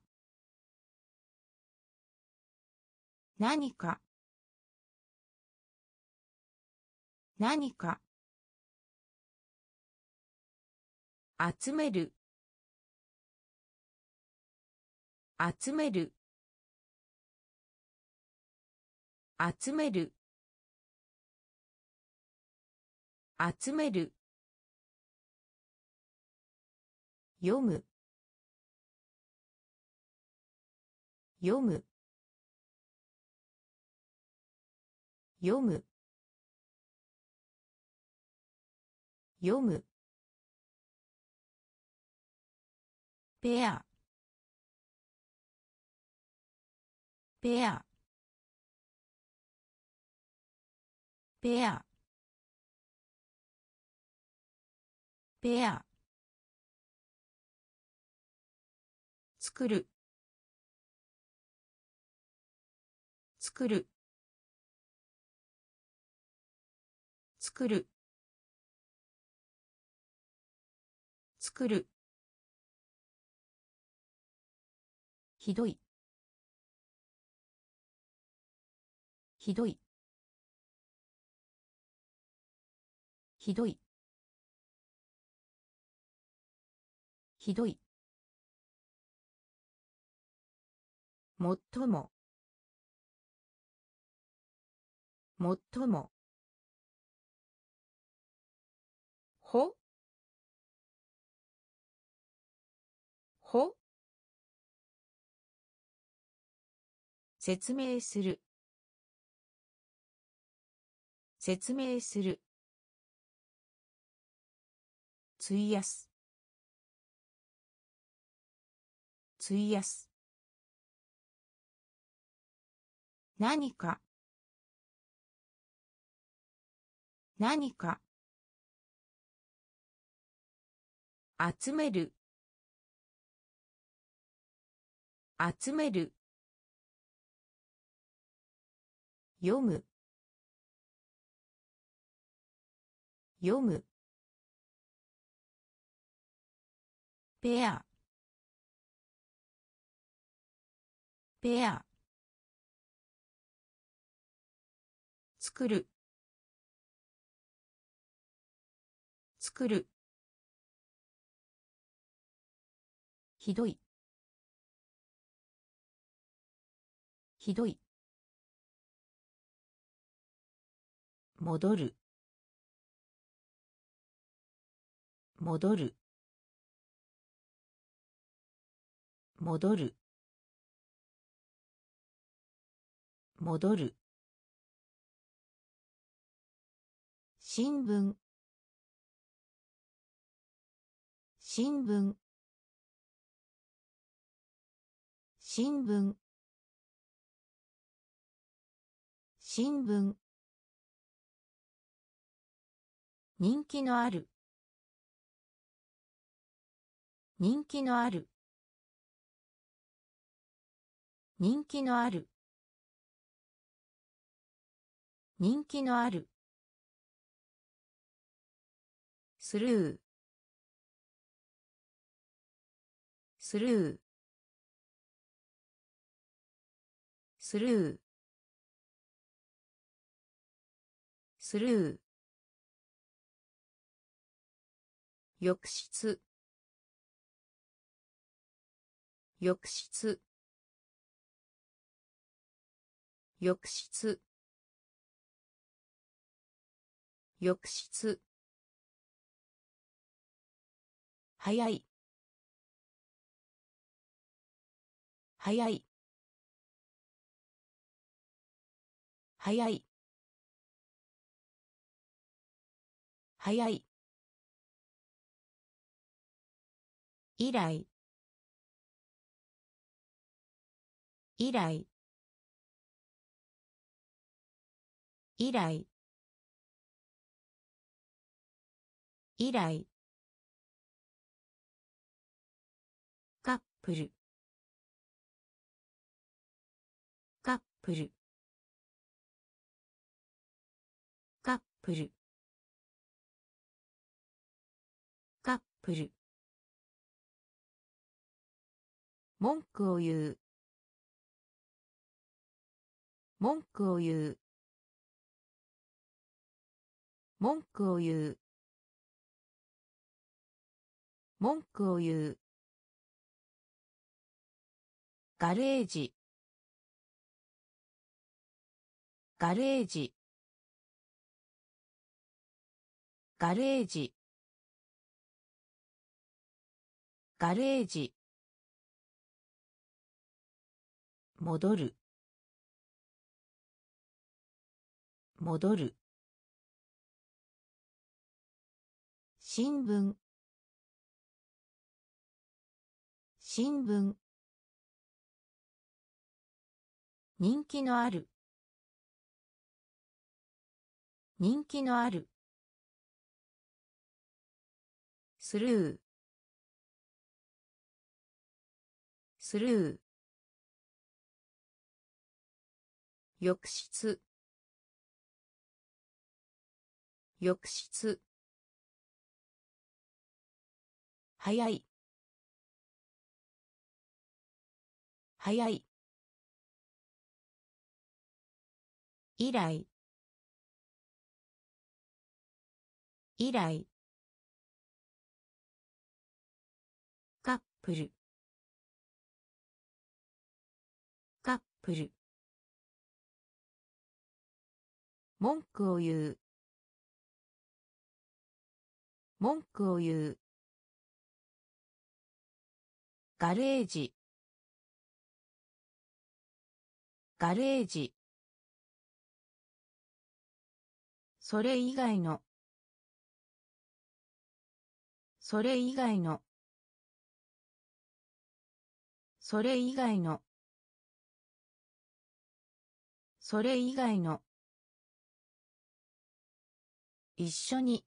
何か何か集める集める集める集める読む読む読む読むペアペアペアペア作る作る作る作るひどいひどいひどいひどいもっとももっともほほ説明する説明する費やす費やす何か何か集める集める読む読むペアペア作る作るひどいひどい戻る戻る戻る戻る新聞新聞新聞新聞人気のある人気のある人気のある人気のあるスルースルースルースルー浴室浴室浴室浴室早い早い早い早い以来以来以来以来カップルカップルカップルカップル文句を言う文句を言う文句を言う文句を言うガレージガレージガレージガレージ戻る戻る新聞新聞人気のある人気のある。スルー。スルー。浴室。浴室。早い。早い。以来。以来。カップル。カップル。文句を言う。文句を言う。ガレージ。ガレージ。それ以外の。それ以外の。それ以外の。それ以外の。一緒に。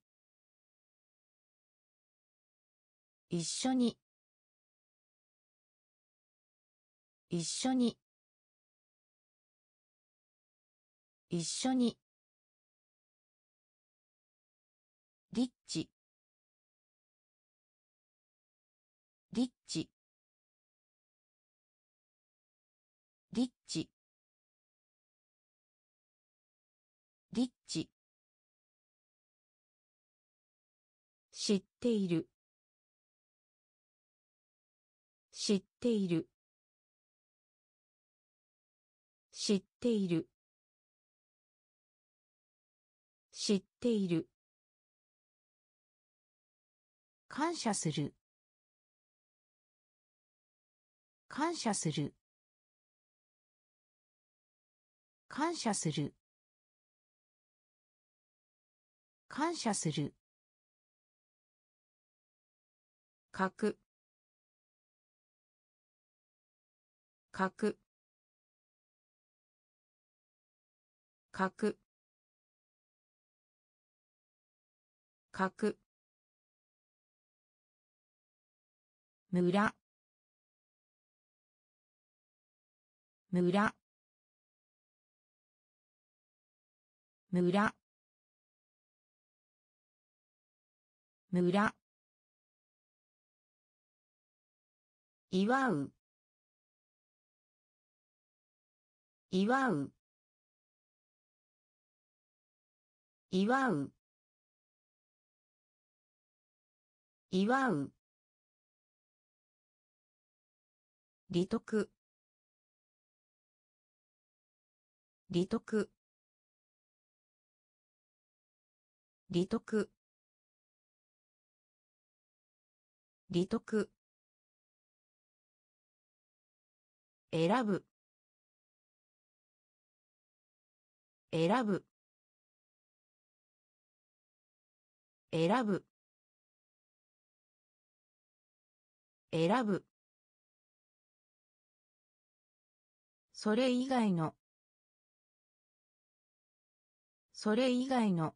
一緒に。一緒に。一緒に。リッチ。リッチ。リッチ。リッチ。知っている。知っている。知っている。知っている。感謝する。感謝する。感謝する。感謝する。書く。書く。書く。書く。村。村。村。村。祝う。祝う。祝う。祝う。利得。利得。利得。利得。選ぶ。選ぶ。選ぶ。選ぶ。それ以外の。それ以外の。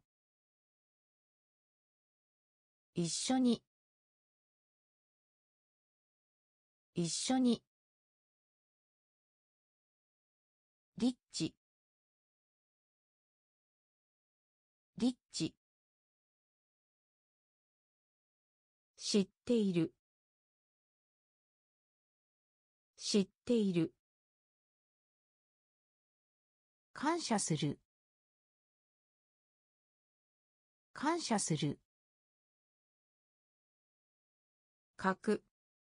一緒に。一緒に。リッチ。リッチ。知っている。知っている。感謝する。感謝する。書く。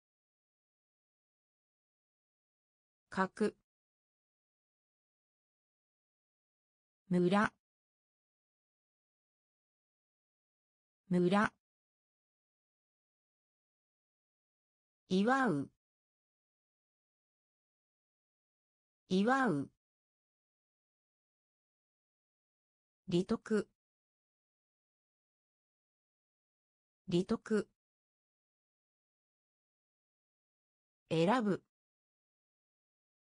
書く。村。村。祝う。祝う。利得。利得。選ぶ。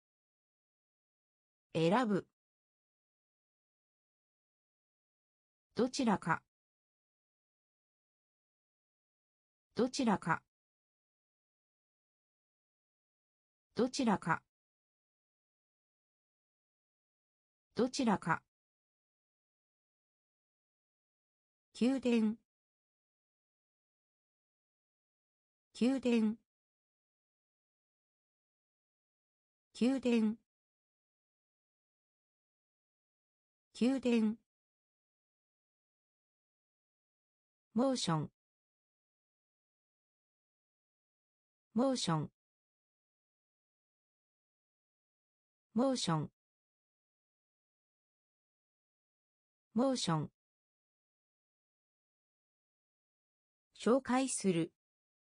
選ぶ。 どちらかどちらかどちらかどちらか宮殿宮殿宮殿宮殿モーションモーションモーションモーション紹介する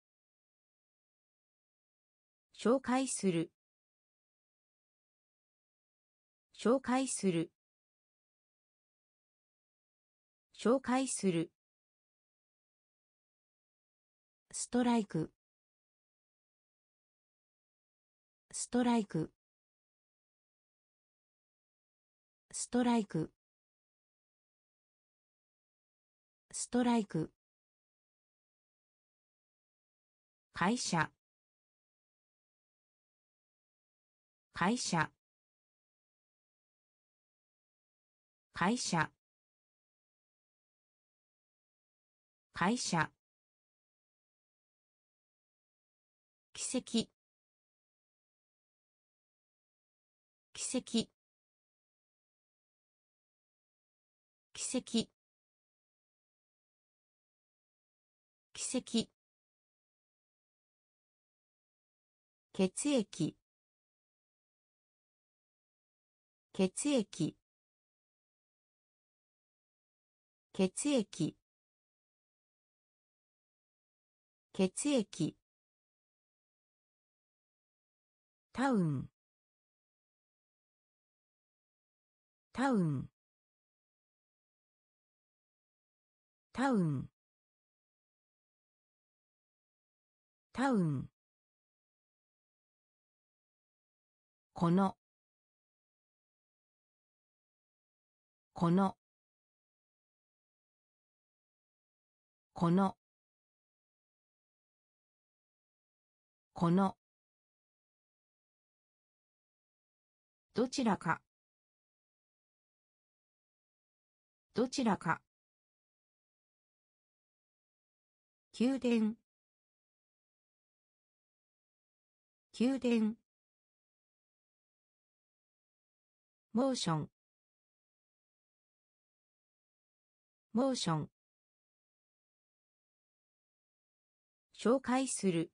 紹介する紹介する紹介するストライクストライクストライクストライク会社会社会社会社奇跡奇跡奇跡奇跡血液血液血液血液タウンタウンタウンタウンこのこのこのこのどちらかどちらか宮殿宮殿モーションモーション紹介する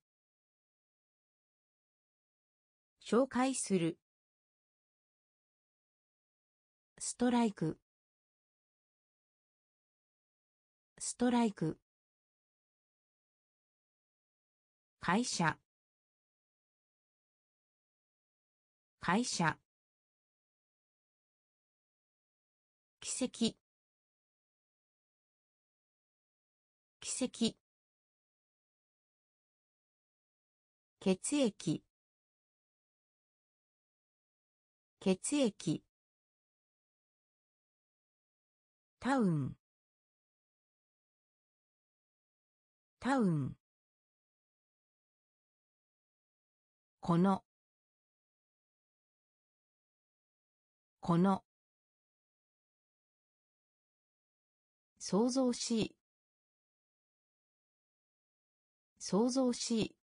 紹介するストライクストライク会社会社奇跡奇跡血液血液タウンタウンこのこの想像し想像し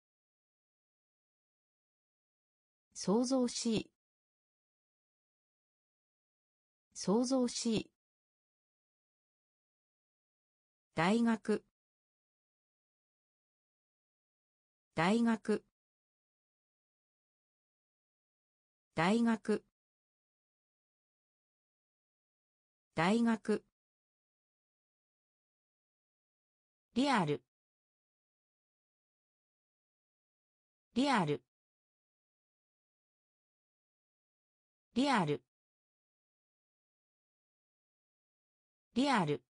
想像し想像し大学大学大学大学リアルリアルリアルリアル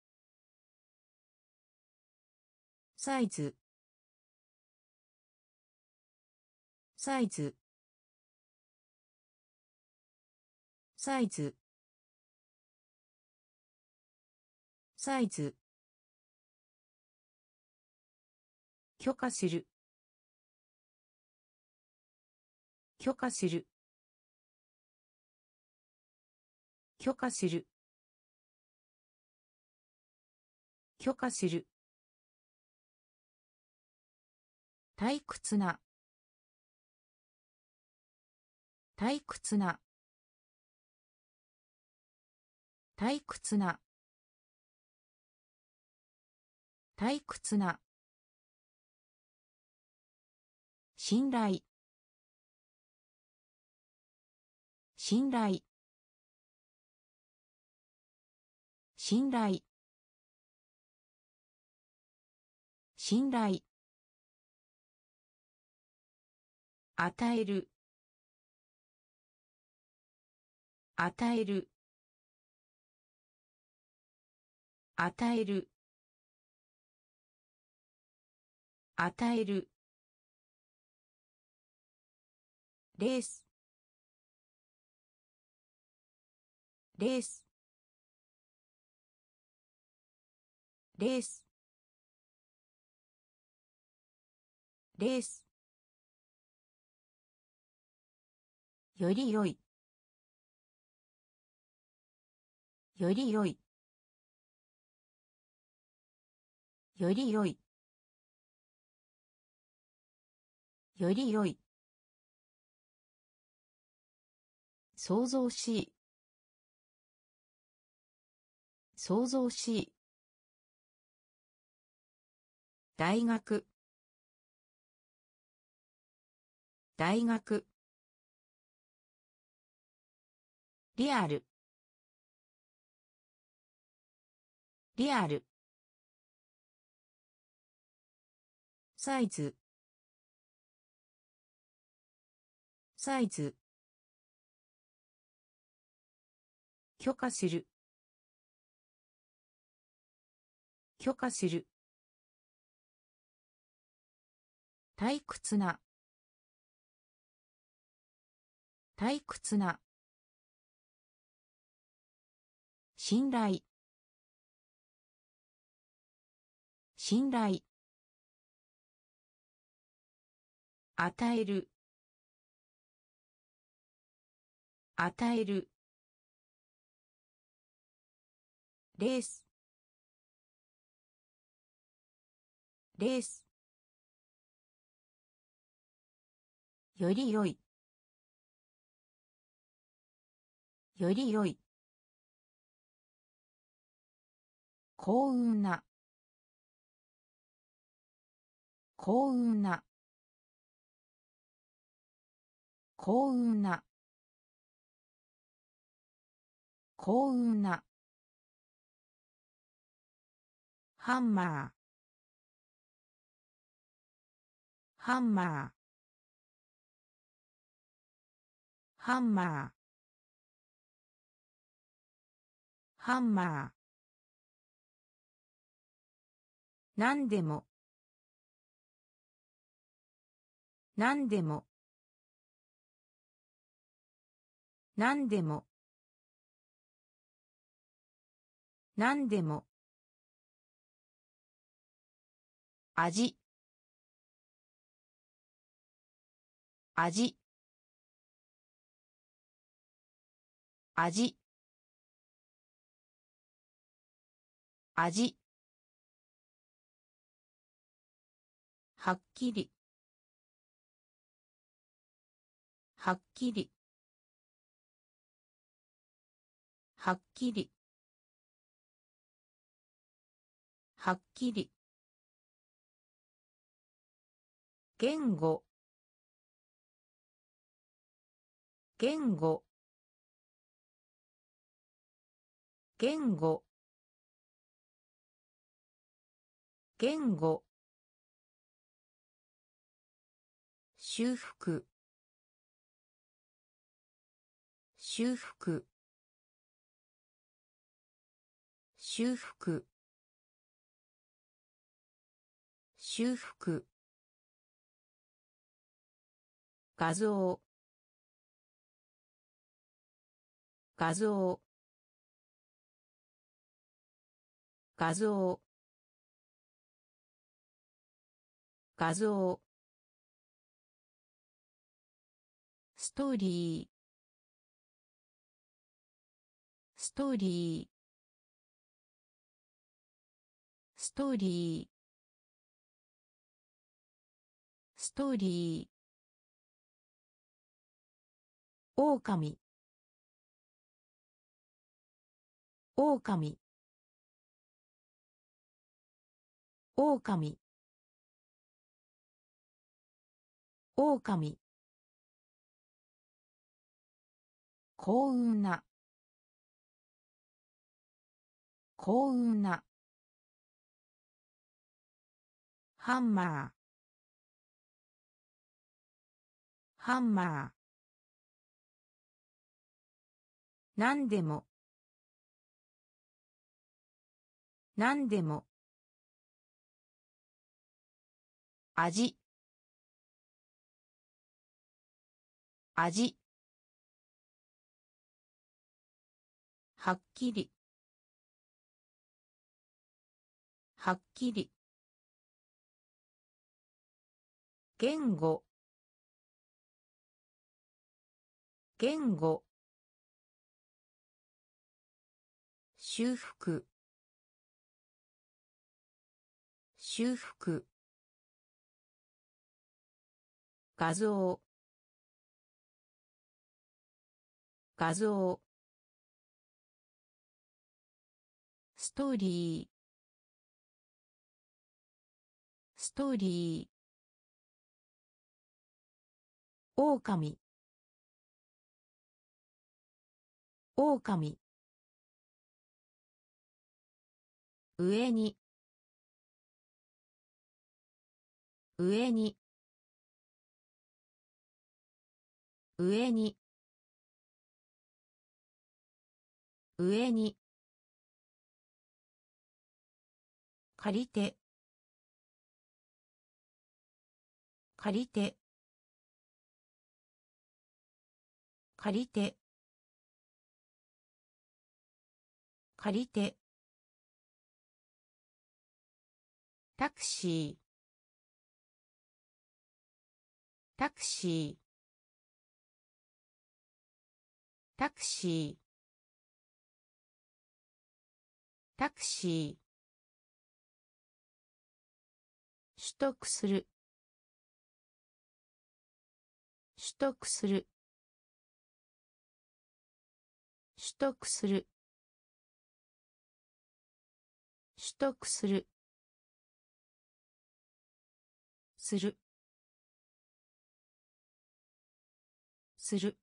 サイズサイズサイズサイズ許可する許可する許可する許可する退屈な退屈な退屈な退屈な信頼信頼信頼信頼与える与える与える与えるレースレースレースレースより良いより良いより良いより良い想像し想像し大学大学リアルリアルサイズサイズ許可する許可する退屈な退屈な信頼信頼与える与えるレースレースより良いより良い幸運な幸運な幸運な幸運なハンマーハンマーハンマーハンマー何でも何でも何でも何でも味味味味はっきりはっきりはっきりはっきり言語言語言語言語修復修復修復修復画像画像画像画像ストーリーストーリーストーリーストーリー狼狼狼狼幸運な幸運なハンマーハンマー何でも何でも味味はっきりはっきり言語言語修復修復画像画像ストーリーストーリー狼狼上に上に上に上に借りて借りて借りて借りてタクシータクシータクシータクシー取得する取得する取得する取得するするする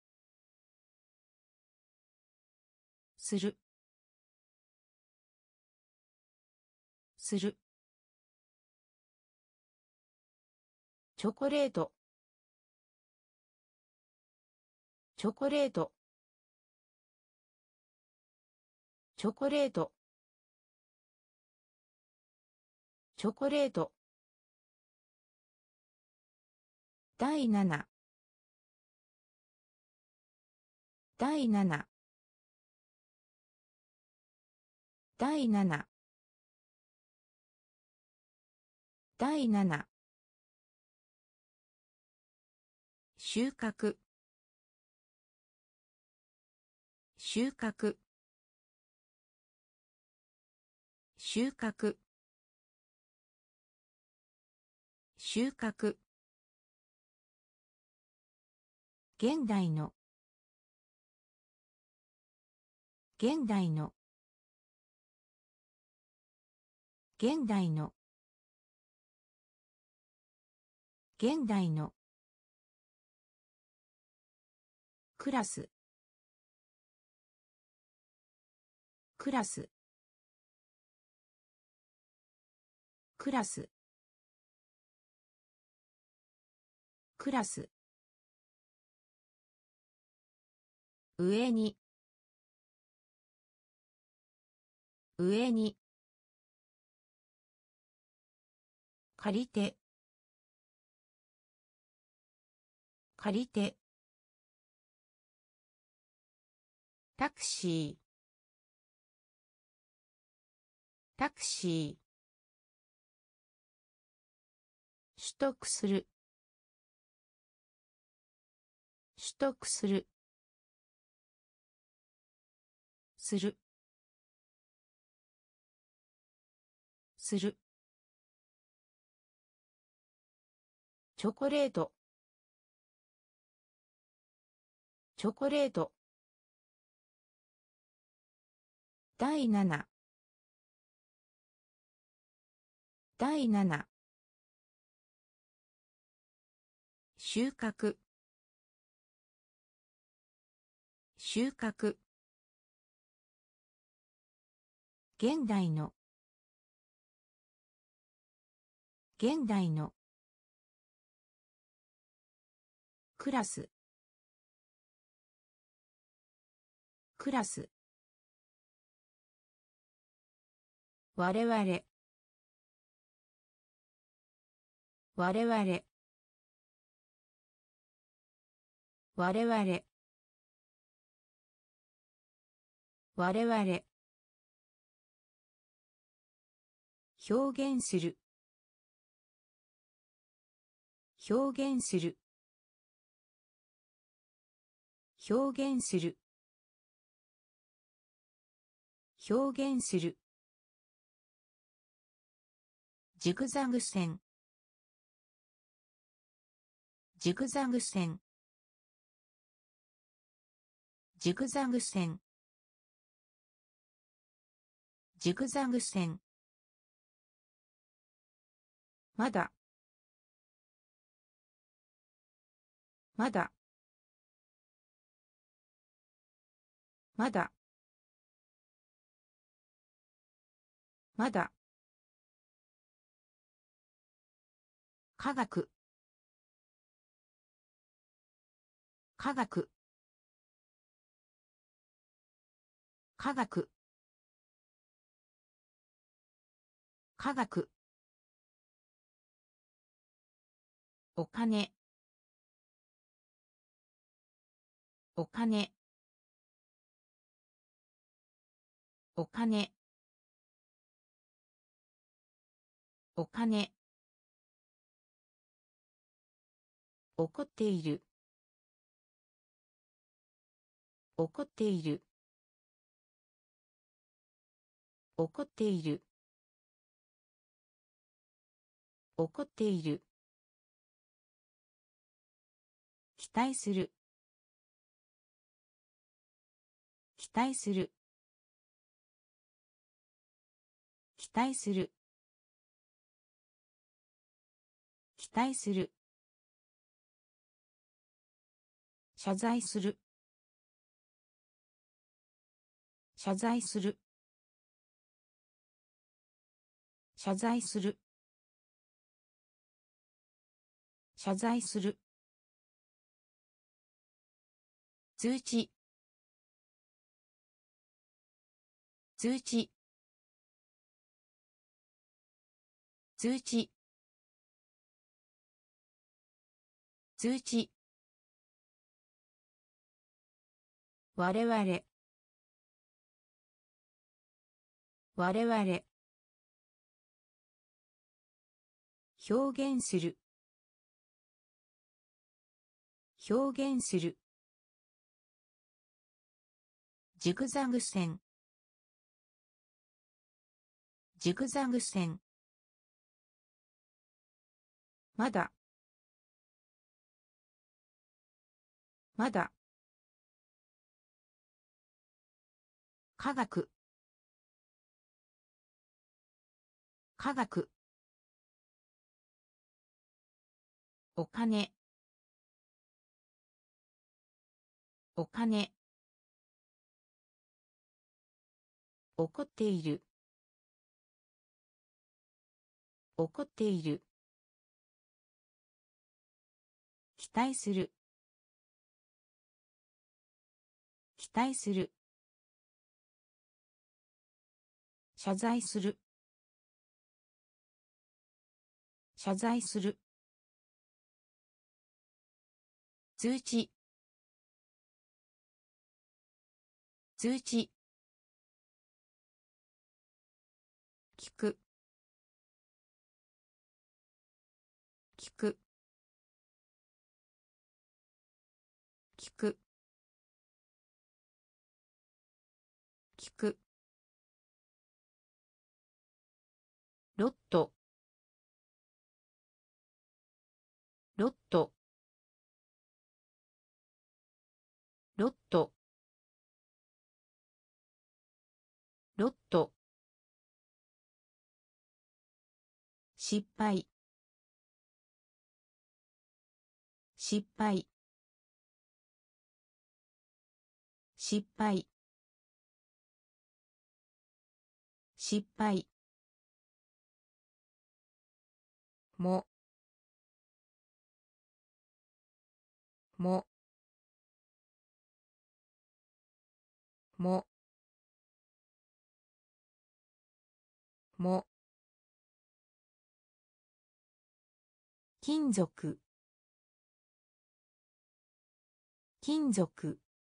するするチョコレートチョコレートチョコレートチョコレート第7第7第7第7収穫収穫収穫収穫現代の現代の現代の現代のクラスクラスクラスクラス上に上に借りて借りてタクシータクシー取得する取得するするするチョコレートチョコレート第7第7収穫収穫現代の現代のクラスクラス我々我々我々我々表現する表現する表現する表現するジグザグ線ジグザグ線ジグザグ線ジグザグ線まだまだまだまだ科学科学科学科学お金お金お金お金怒っている怒っている怒っている怒っている期待する期待する期待する期待する謝罪する謝罪する謝罪する謝罪する通知通知通知通知我々我々表現する表現するジグザグ線ジグザグ線まだまだ科学科学お金お金怒っている怒っている期待する期待する謝罪する謝罪する通知通知聞く聞く聞く聞くロットロットロットロット失敗失敗失敗失敗もももも金属金属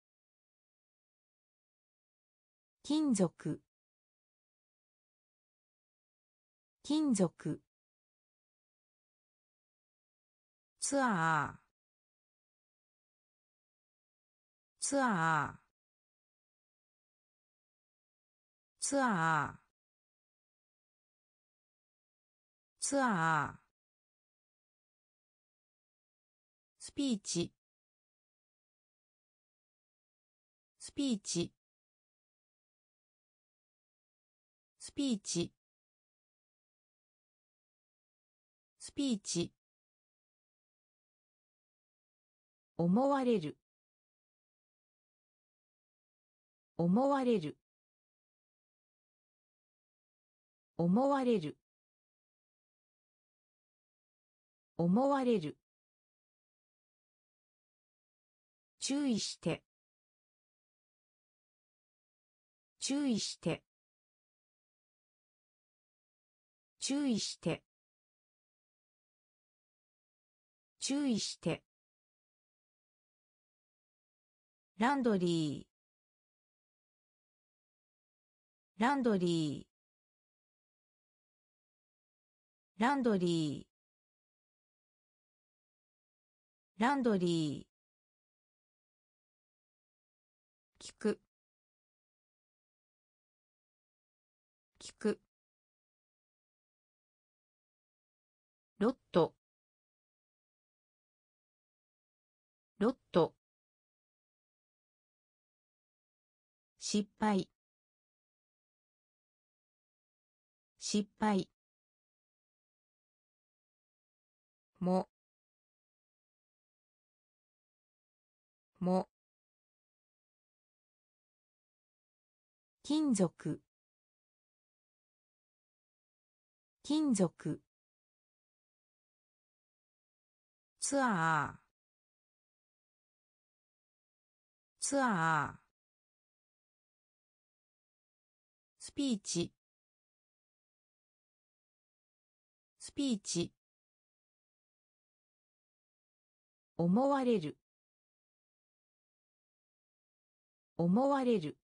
金属金属ツアーツアーツアーツアースピーチスピーチスピーチスピーチ思われる思われる思われる思われる注意して注意して注意して注意してランドリーランドリーランドリーランドリー聞く聞くロットロット失敗失敗もも金属金属ツアーツアースピーチスピーチ思われる思われる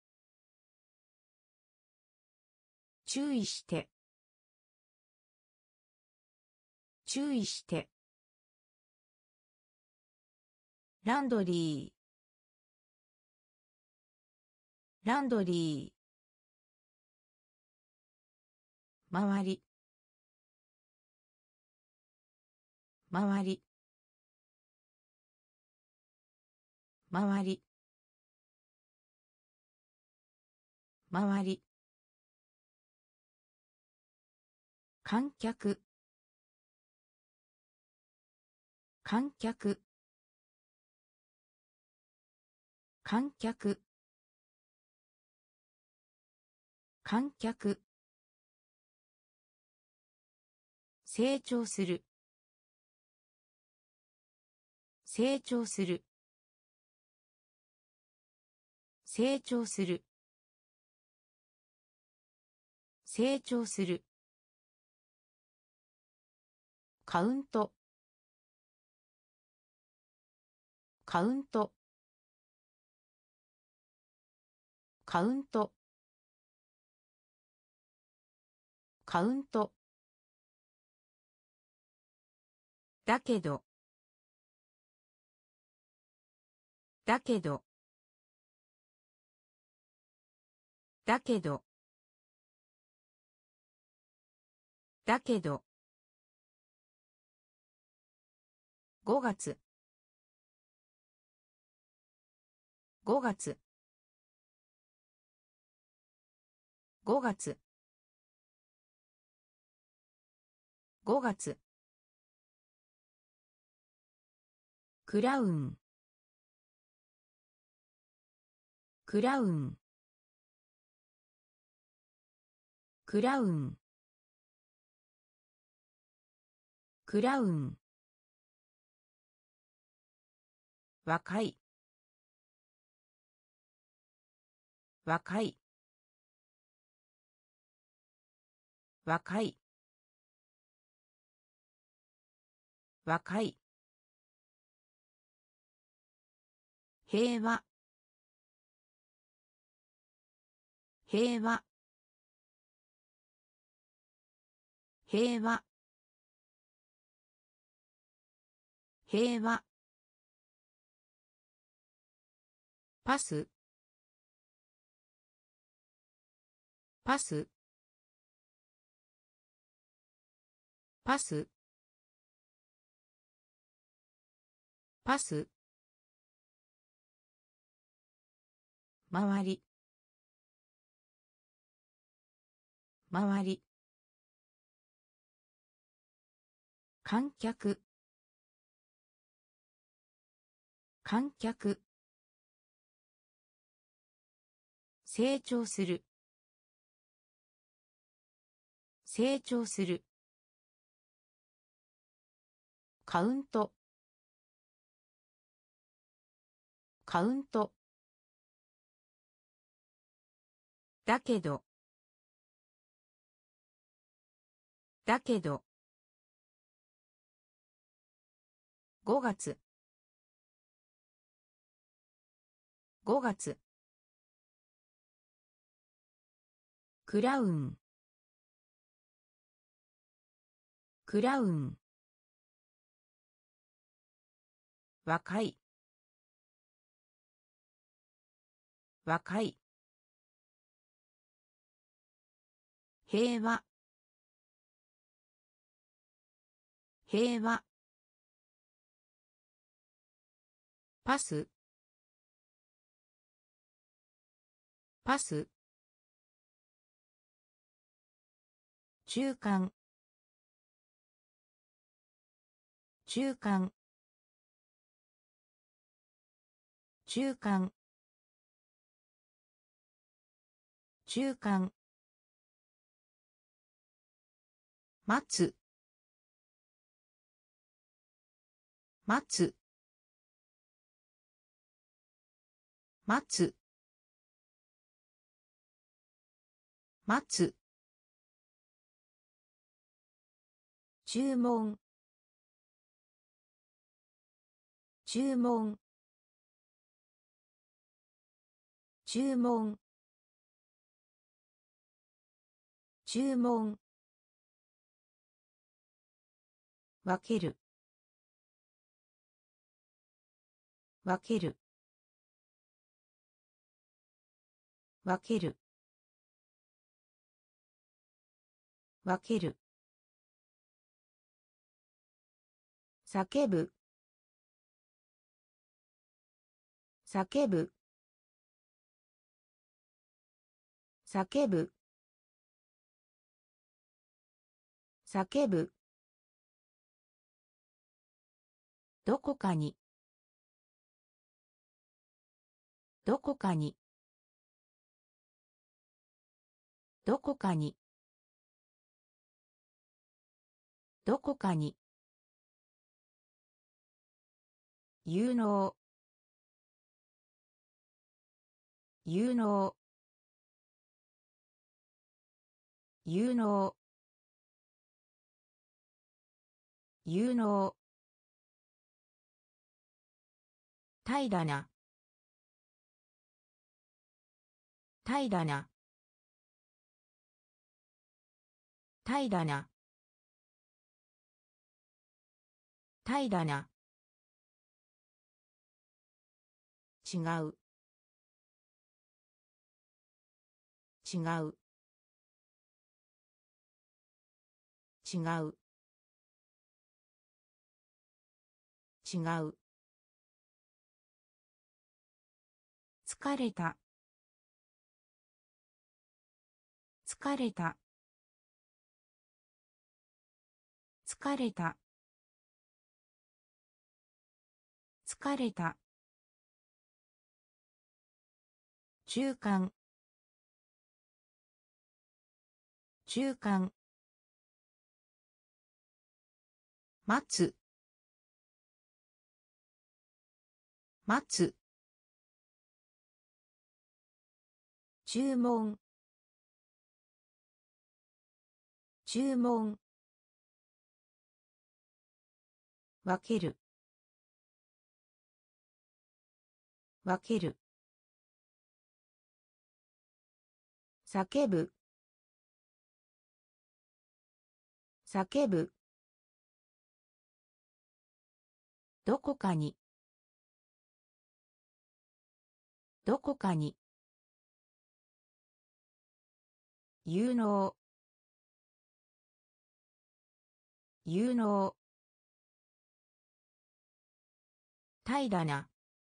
注意して注意してランドリーランドリー周り周り周り周り観客観客観客観客成長する成長する成長する成長するカウントカウントカウントカウント。だけど。だけど。だけど。だけど。5月。5月。5月。5月。クラウン。クラウン。クラウン。クラウン。若い。若い。若い。若い。平和。平和。平和。平和。パス。パス。パス。パス。周り。周り。観客。観客。成長する。成長する。カウント。カウント。だけど。だけど。5月。5月。クラウン。クラウン。若い。若い。平和。平和。パス。パス。中間。中間。中間。中間。待つ。待つ。待つ。待つ。注文。注文。注文。注文。分ける。分ける。分ける。分ける。叫ぶ。叫ぶ。叫ぶ。叫ぶ。どこかに。どこかに。どこかに。どこかに。有能。有能。有能。有能。平らな。平らな。 平らな平らな違う違う違う違う疲れた疲れた疲れた疲れた中間中間待つ待つ注文注文分ける分ける叫ぶ叫ぶどこかにどこかに有能有能平らな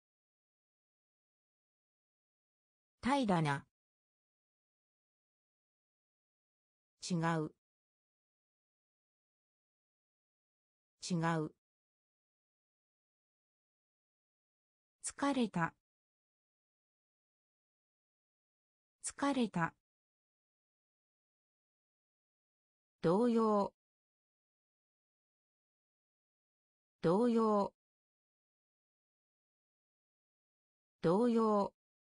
平らな違う違う疲れた疲れた同様同様同様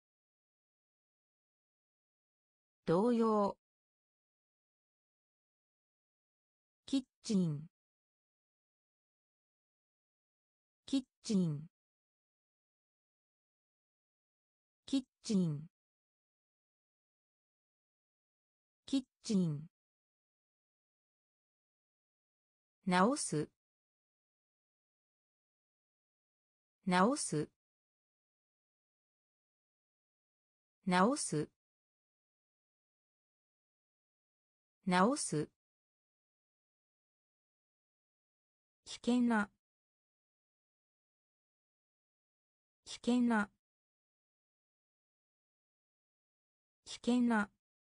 同様キッチンキッチンキッチンキッチン直す直す直す直す危険な危険な危険な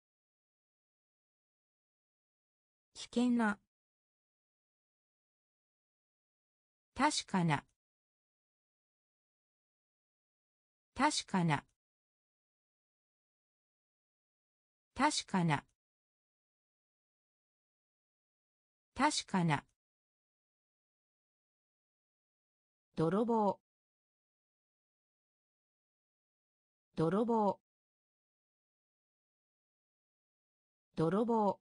危険な確かな確かな確かな確かな泥棒泥棒泥棒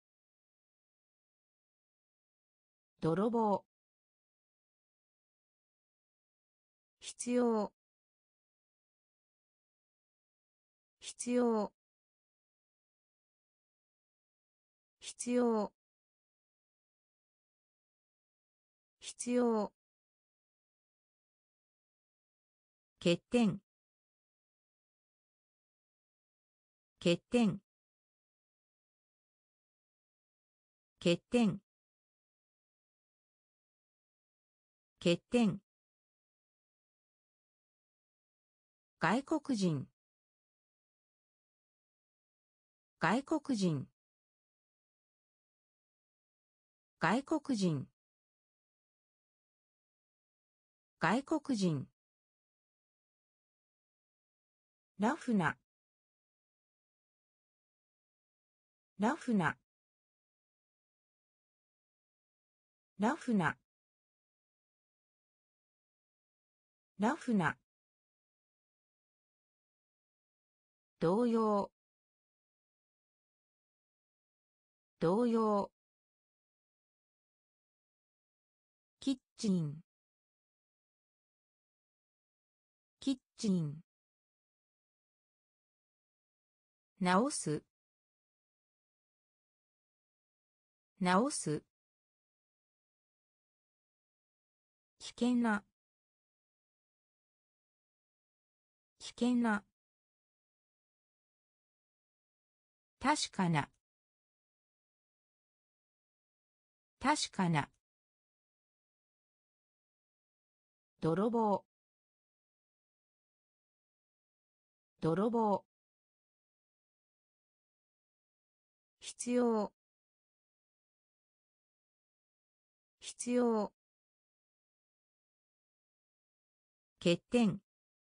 泥棒必要必要必要必要欠点欠点欠点欠点外国人外国人外国人外国人ラフなラフなラフなラフな同様同様キッチンキッチン直す直す。危険な。危険な。確かな。確かな。泥棒。泥棒。必要。必要。欠点。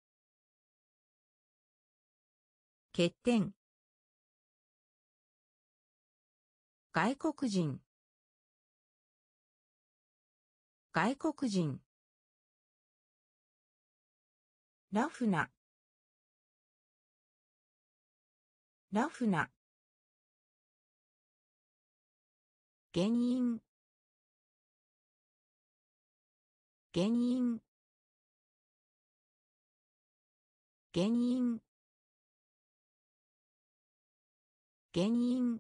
欠点。外国人。外国人。ラフな。ラフな。原因。原因。原因。原因。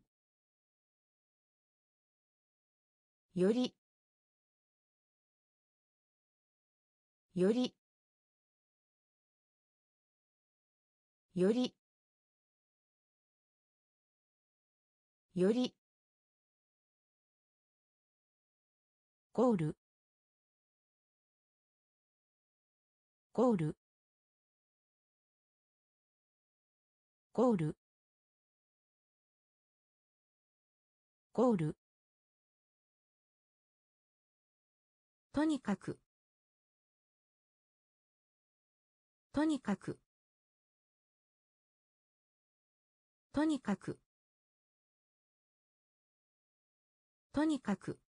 より。より。より。より。ゴール。ゴール。ゴール。ゴール。とにかく。とにかく。とにかく。とにかく。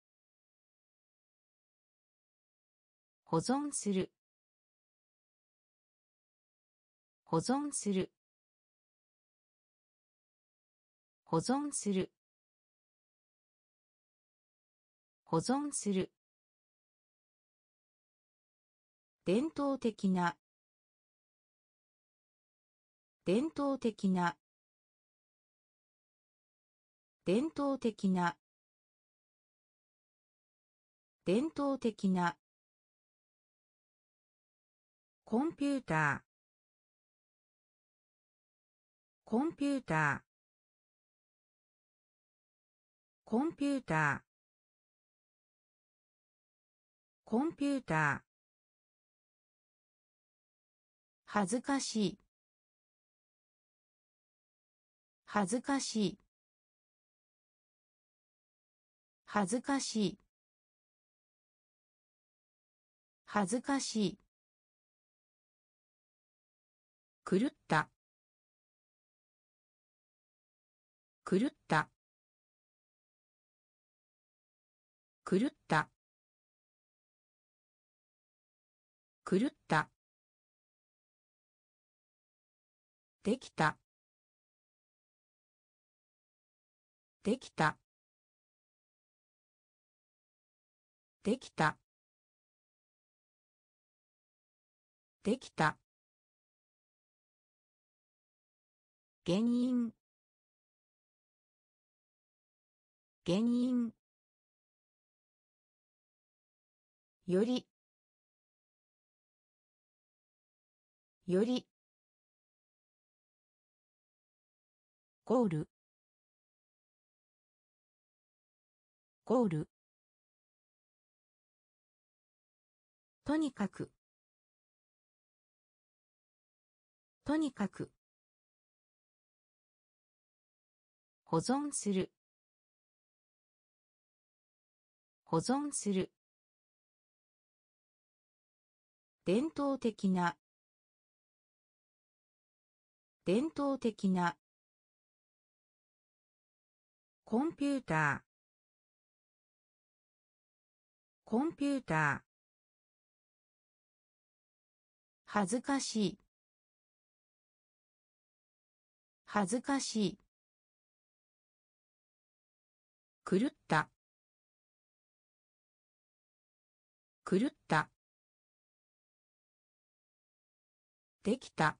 保存する。保存する。保存する。保存する。伝統的な。伝統的な。伝統的な。伝統的な。コンピューター。コンピューター。コンピューター。コンピューター。恥ずかしい。恥ずかしい。恥ずかしい。恥ずかしい。狂った。狂った。狂った。狂った。できた。できた。できた。できた。原因。原因。より。より。ゴール。ゴール。とにかく。とにかく。保存する。保存する。伝統的な。伝統的な。コンピューター。コンピューター。恥ずかしい。恥ずかしい。狂った。狂った。できた。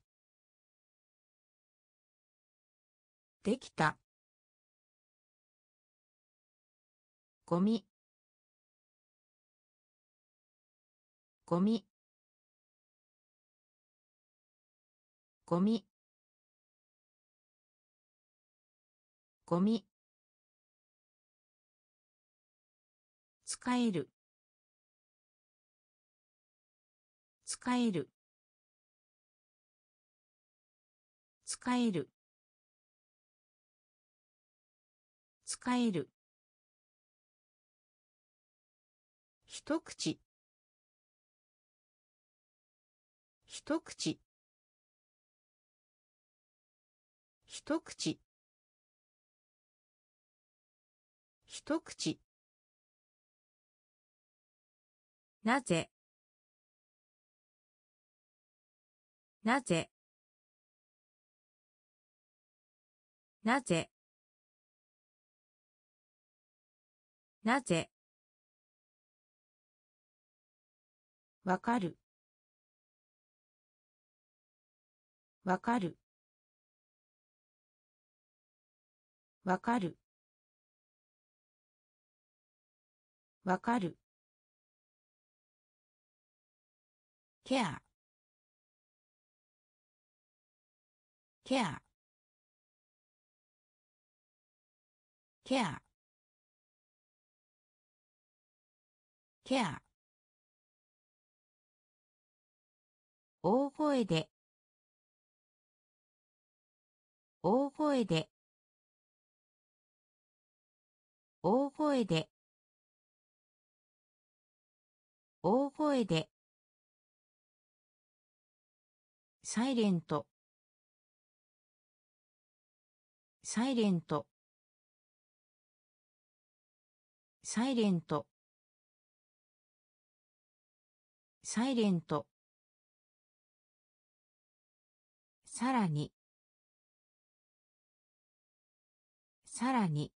できた。 ゴミゴミゴミゴミ使える使える使える使える一口一口一口一口なぜなぜなぜなぜわかるわかるわかるわかるケアケアケアケア大声で大声で大声で大声でサイレントサイレントサイレントサイレントさらにさらに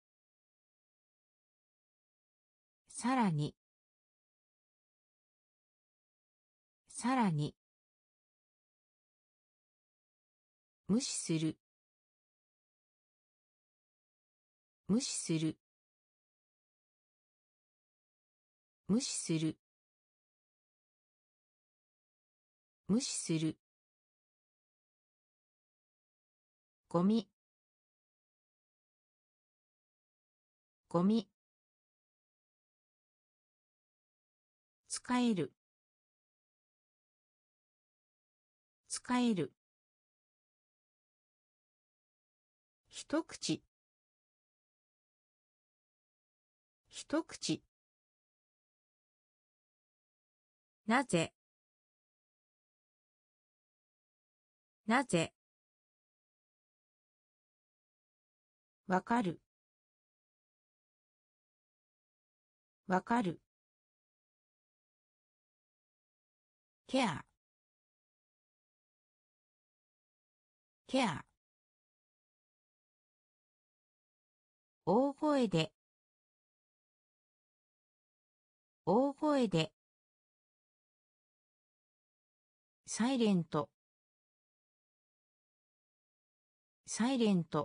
さらにさらに無視する無視する無視する無視するゴミゴミ使える使える一口一口なぜなぜわかるわかるケアケア大声で大声でサイレントサイレント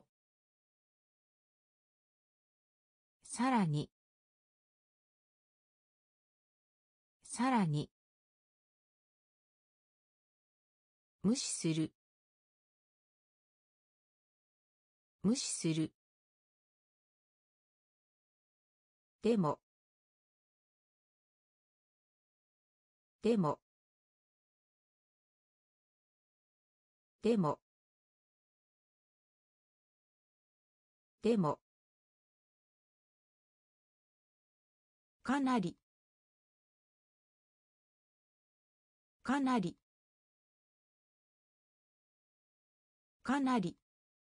さらにさらに無視する無視するでもでもでもでもかなりかなりかなり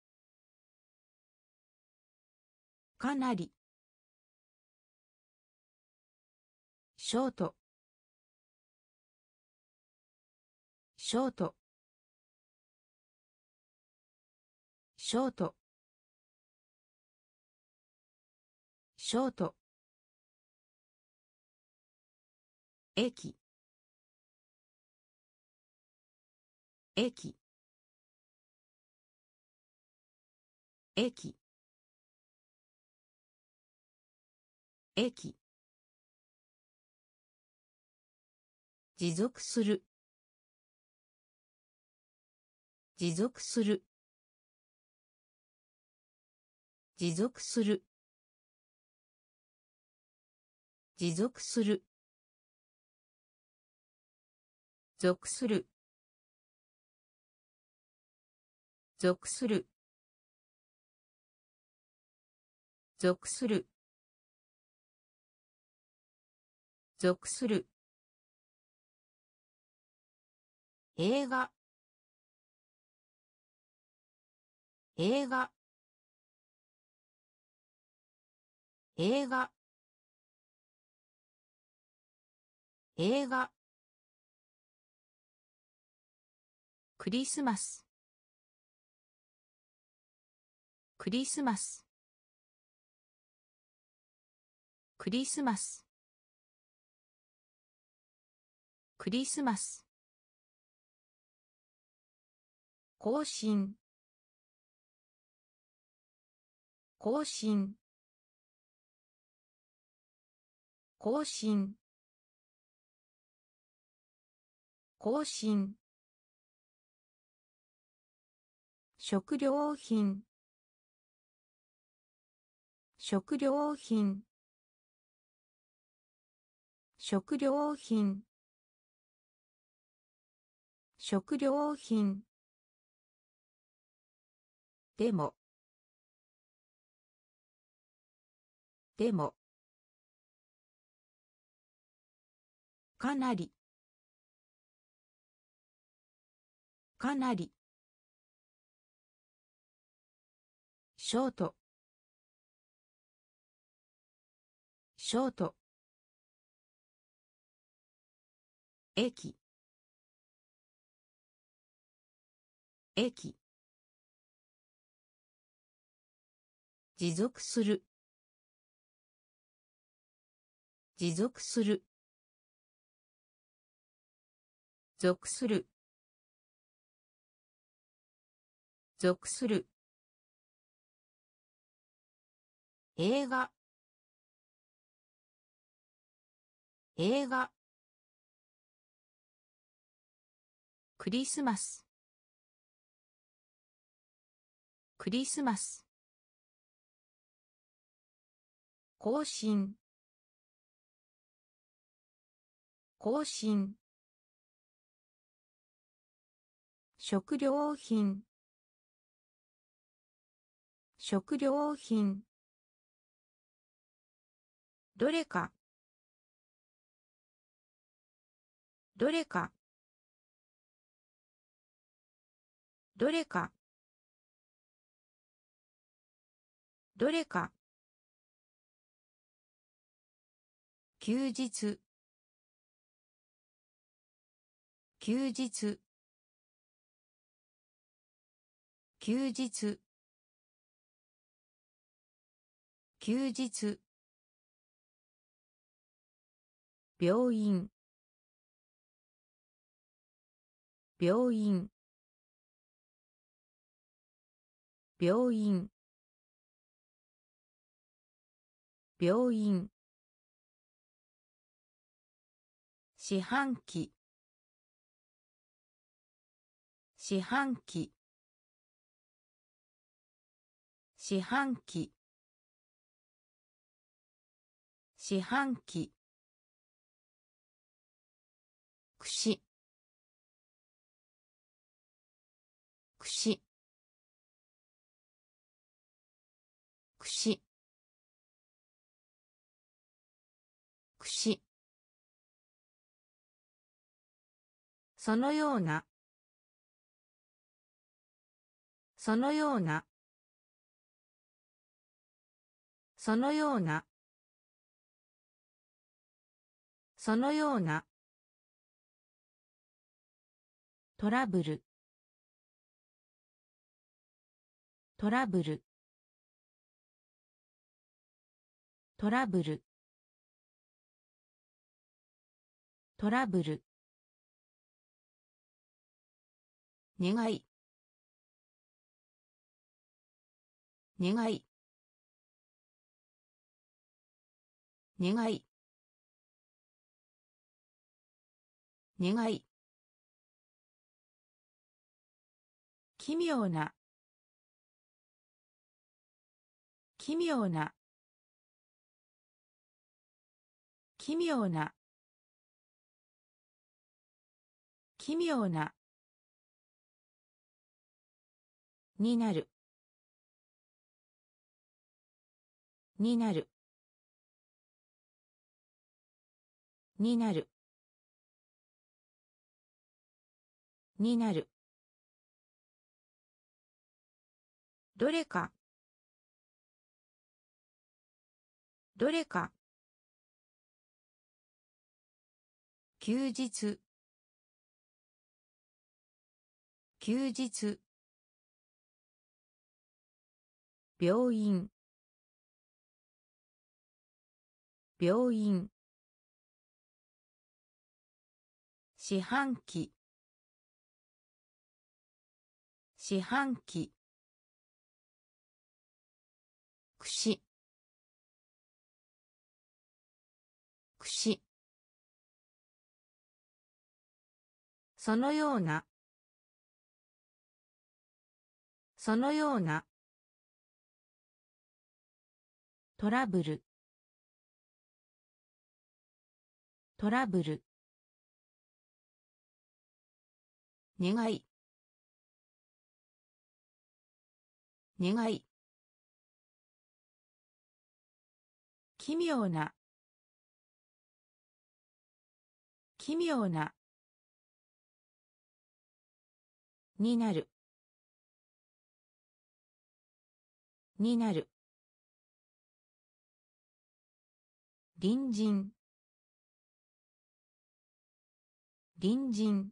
かなりショートショートショートショート駅駅駅駅持続する持続する持続する持続する属する属する属する属する映画映画映画映画クリスマスクリスマスクリスマスクリスマス更新更新更新更新食料品食料品食料品食料品でもでもかなりかなりショートショート駅駅持続する持続する属する属する映画映画クリスマスクリスマス更新更新食料品食料品どれかどれかどれかどれか休日休日休日休日病院病院病院病院四半期四半期四半期四半期くしくしくしくしそのようなそのようなそのようなそのようなトラブルトラブルトラブルトラブル願い願い願い願い奇妙な奇妙な奇妙な奇妙なになるになるになるになるどれかどれか休日休日病院病院四半期四半期くしくしそのようなそのようなトラブルトラブル願い願い奇妙な奇妙なになるになる隣人隣人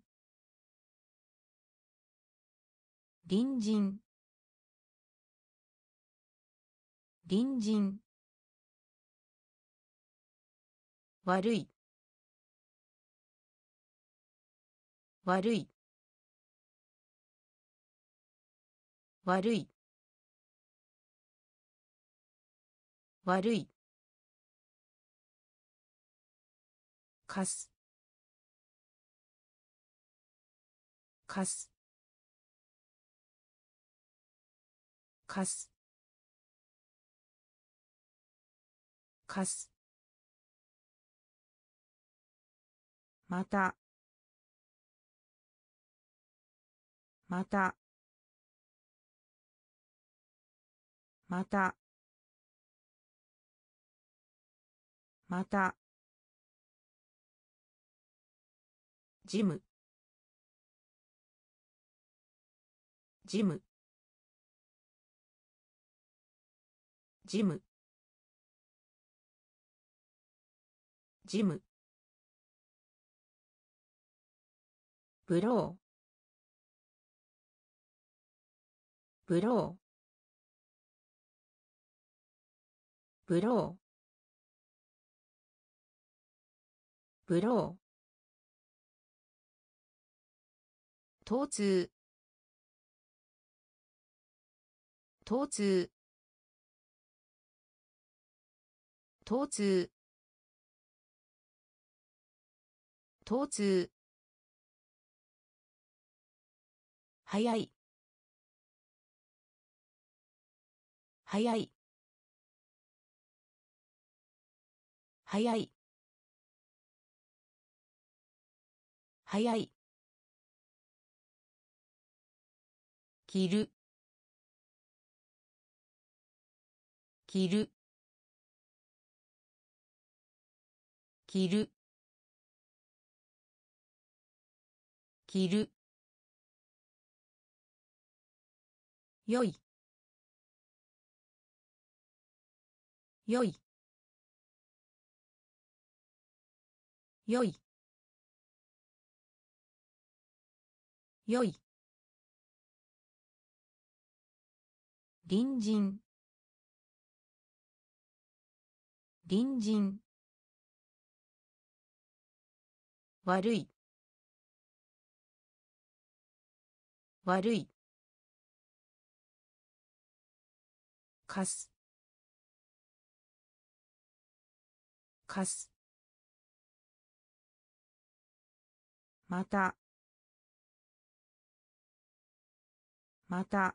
隣人隣人悪い悪い悪い悪いかすかすかすかすまたまたまたまたジムジムジムジムブローブローブローブロー疼痛疼痛疼痛疼痛早い早い早い早い着る着る着る着るよいよいよいよい隣人隣人悪い悪いかすかす。また。また。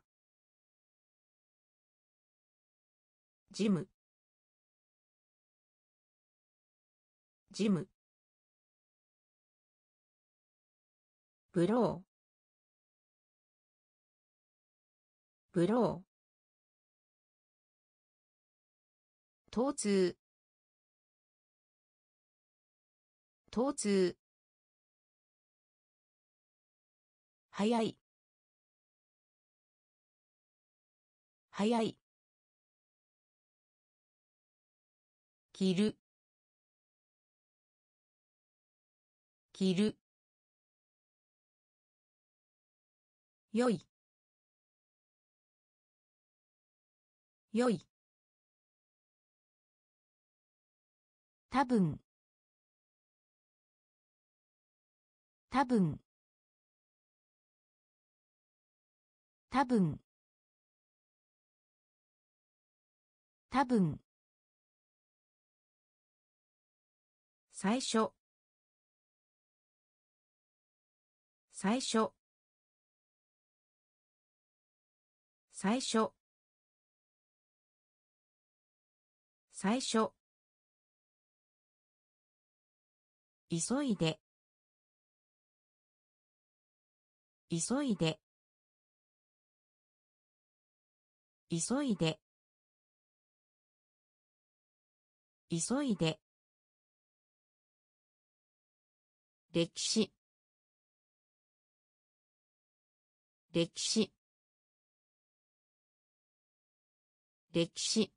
ジム。ジム。ブロー。ブロー。疼痛。疼痛。早い。早い。着る。着る。よい。よい。多分。多分。多分。多分。最初。最初。最初。最初。急いで。急いで。急いで。急いで。歴史。歴史。歴史。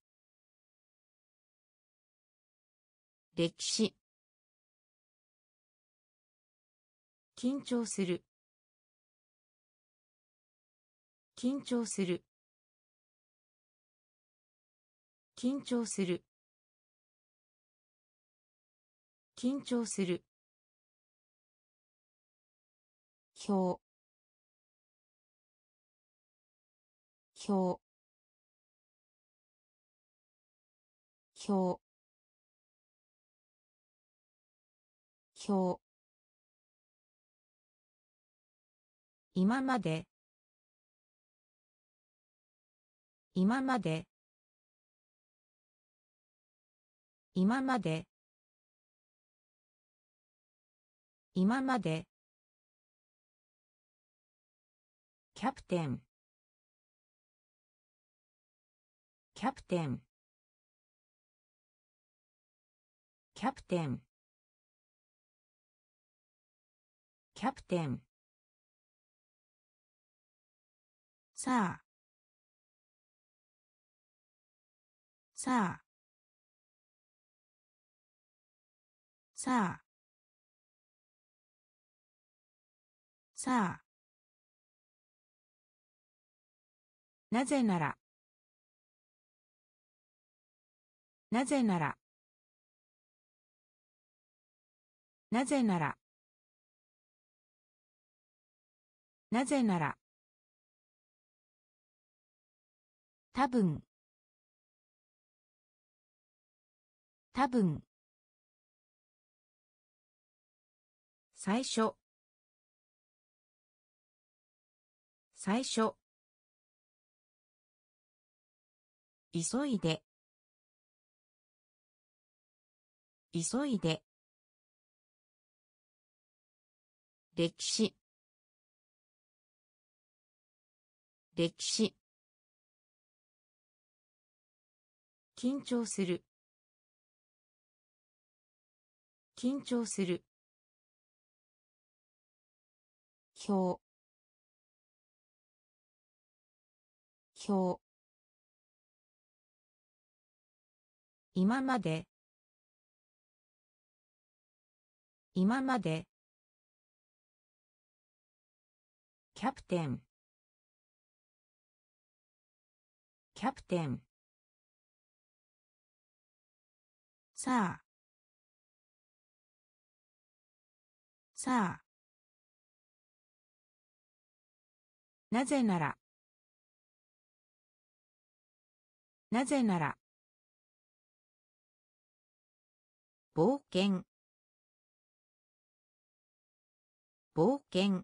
歴史。緊張する。緊張する。緊張する。緊張する。表。表。表。表。今まで。今まで。今まで。今まで。キャプテン。キャプテン。キャプテン。キャプテン。さあ。さあ。さあ。さあ。なぜなら。なぜなら。なぜなら。なぜなら。多分。多分。最初。最初。急いで。急いで。歴史。歴史。緊張する。緊張する。表。表。今まで。今まで。キャプテン。キャプテン。さあ。さあ。なぜなら。なぜなら。 冒険冒険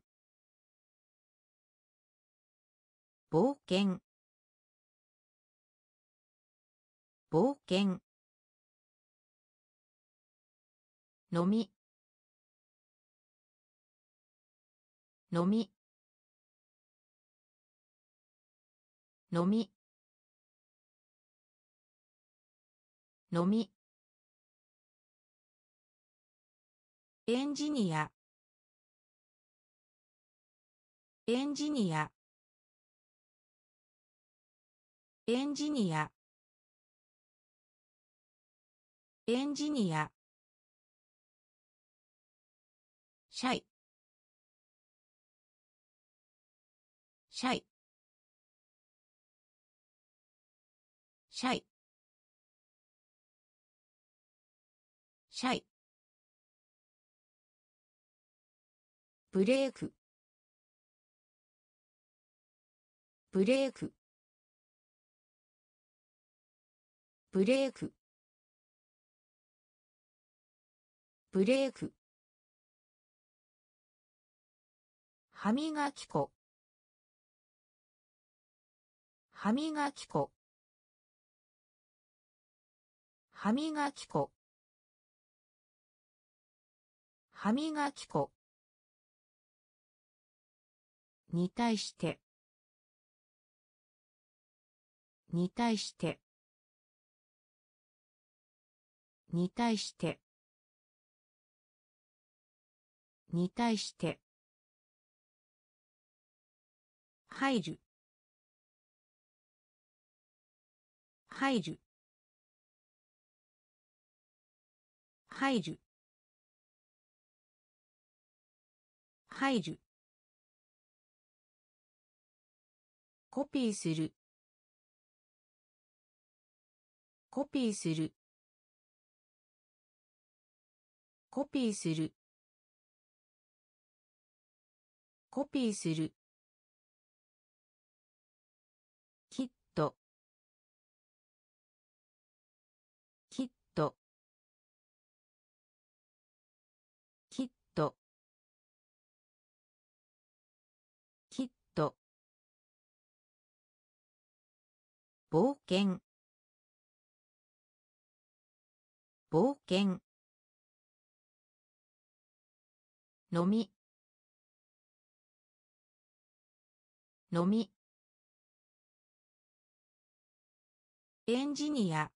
冒険冒険飲み飲み飲み飲みエンジニアエンジニアエンジニアエンジニアシャイシャイシャイシャイブレークブレークブレークブレーク歯磨き粉歯磨き粉歯磨き粉歯磨き粉に対してに対してに対してに対して入る入る入る入るコピーするコピーするコピーするコピーするきっときっときっときっと冒険冒険飲み飲みエンジニア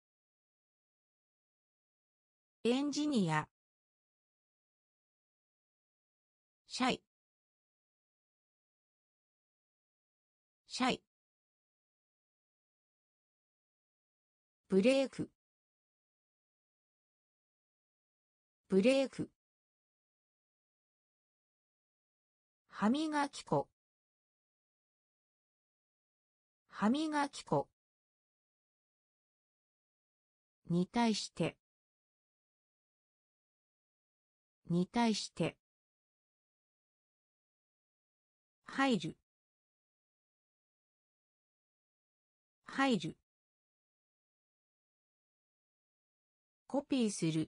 エンジニアシャイシャイブレークブレーク歯磨き粉歯磨き粉に対してに対して入る入るコピーする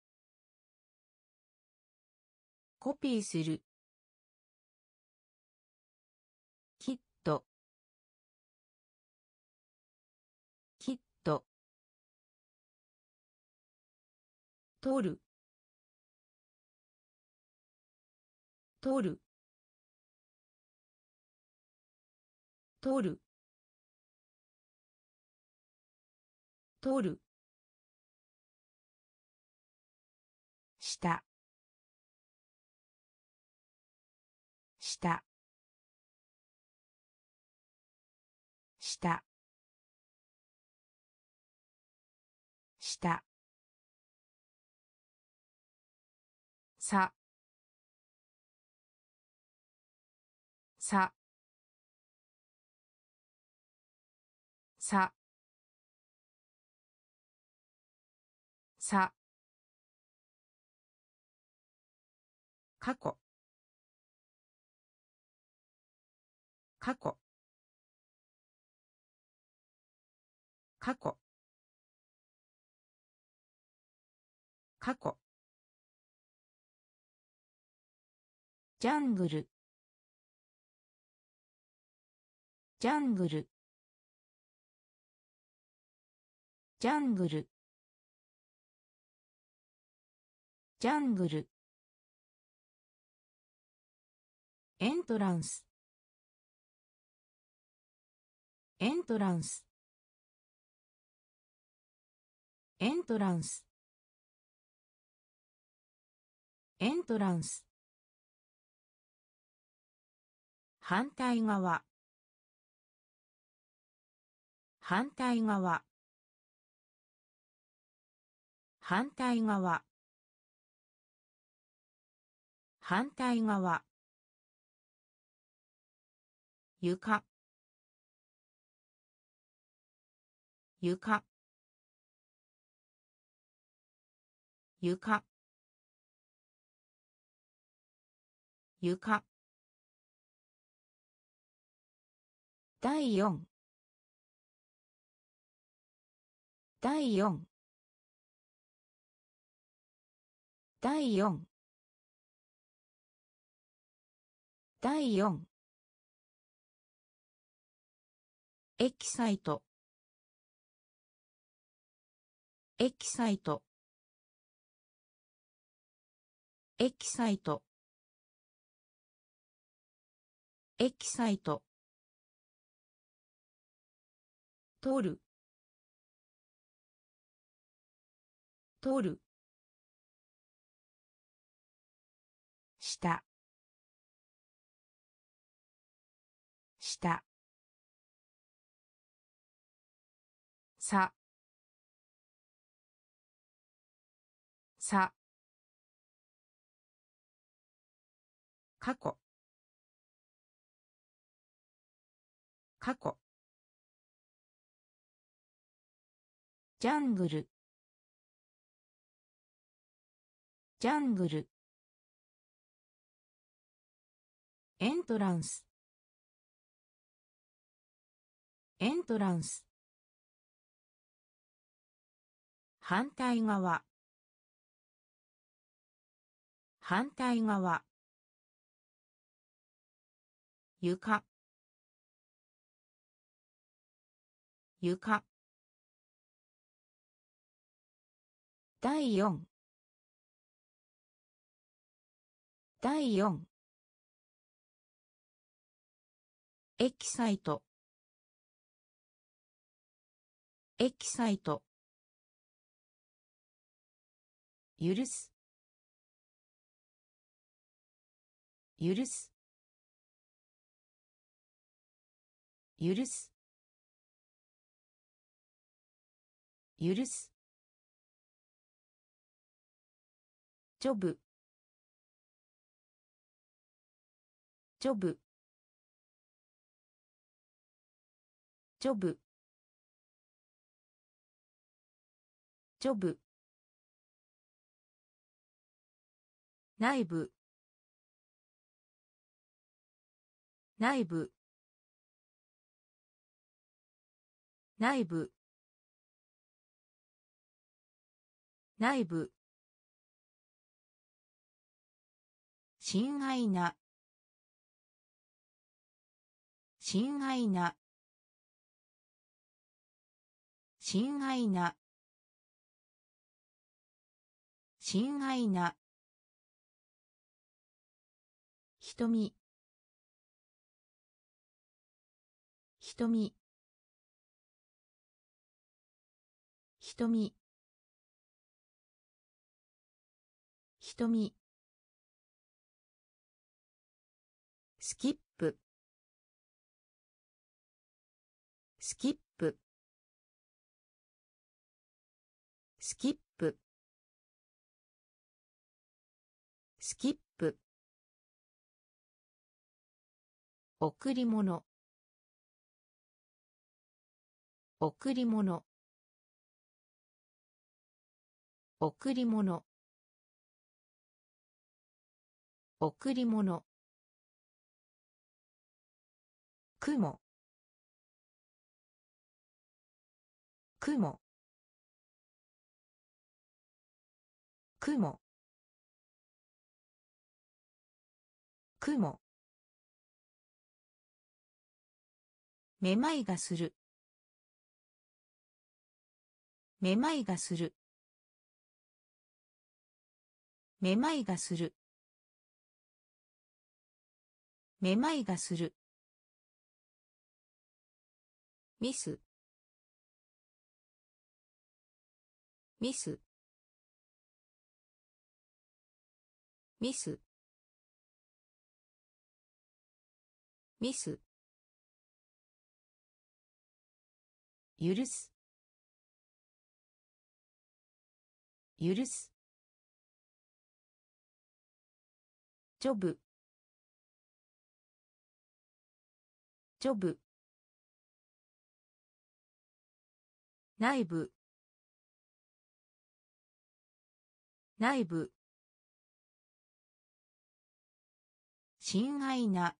コピーするきっときっと取る取る取る取る下下下下ささささ過去過去過去過去ジャングルジャングルジャングルジャングルエントランスエントランスエントランスエントランス反対側反対側反対側反対側床床床床第4第4第4第4エキサイトエキサイトエキサイトエキサイト取る取る下下ささ過去過去ジャングルジャングルエントランスエントランス反対側反対側床床第4第4エキサイトエキサイト許す許す許す許すジョブジョブジョブジョブ内部内部内部内部親愛な親愛な親愛な親愛な瞳瞳瞳瞳スキップスキップスキップスキップ贈り物贈り物贈り物贈り物雲雲雲雲めまいがするめまいがするめまいがするめまいがするミスミスミスミス許す許すジョブジョブ内部内部親愛な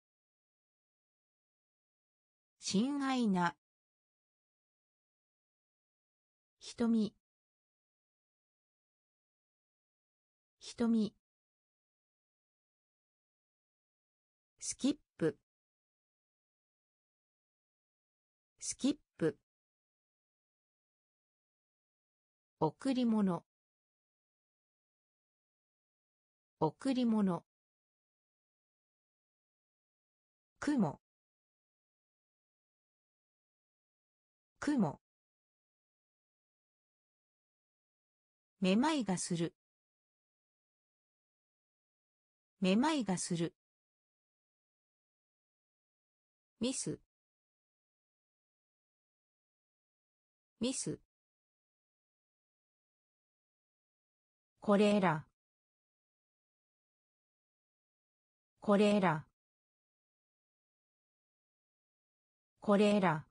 親愛な瞳瞳スキップスキップ贈り物贈り物雲雲めまいがするめまいがするミスミスこれらこれらこれら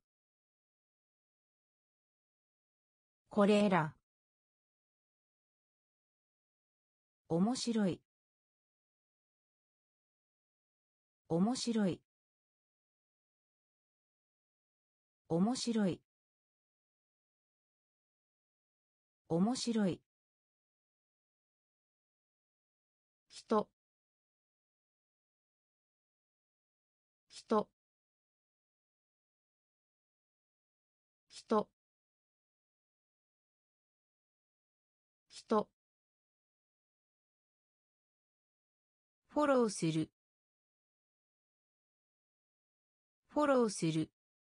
これら面白い面白い面白い面白い人人人人フォローするフォローする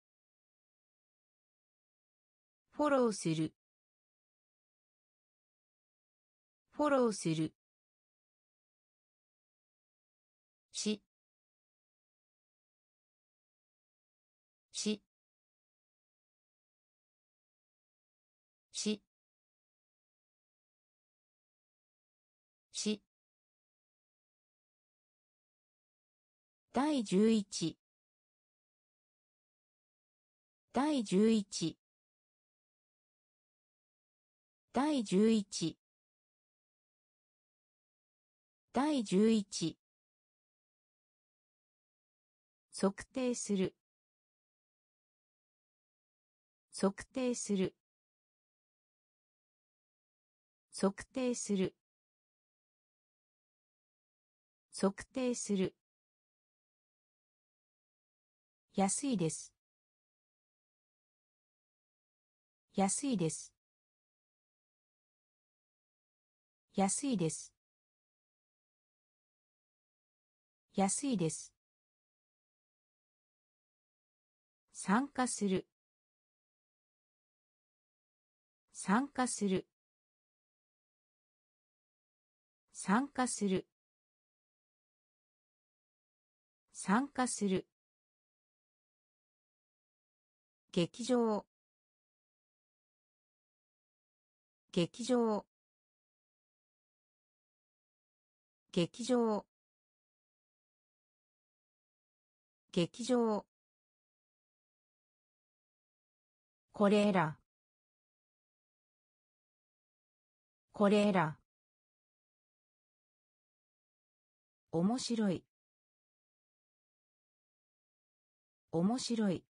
フォローするフォローするしししし第11第11第11第11測定する測定する測定する測定する安いです安いです安いです安いです参加する参加する参加する参加する劇場劇場劇場劇場これらこれら面白い面白い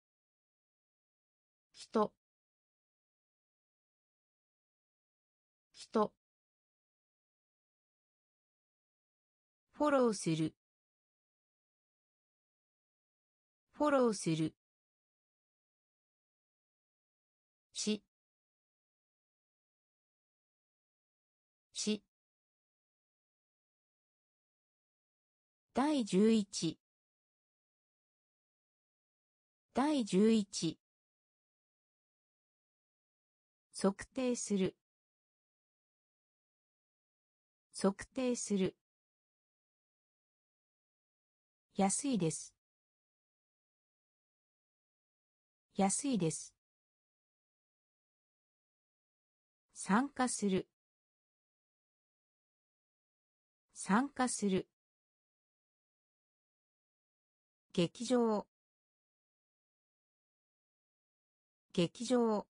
人人フォローするフォローするしし第11第11測定する測定する安いです安いです参加する参加する劇場劇場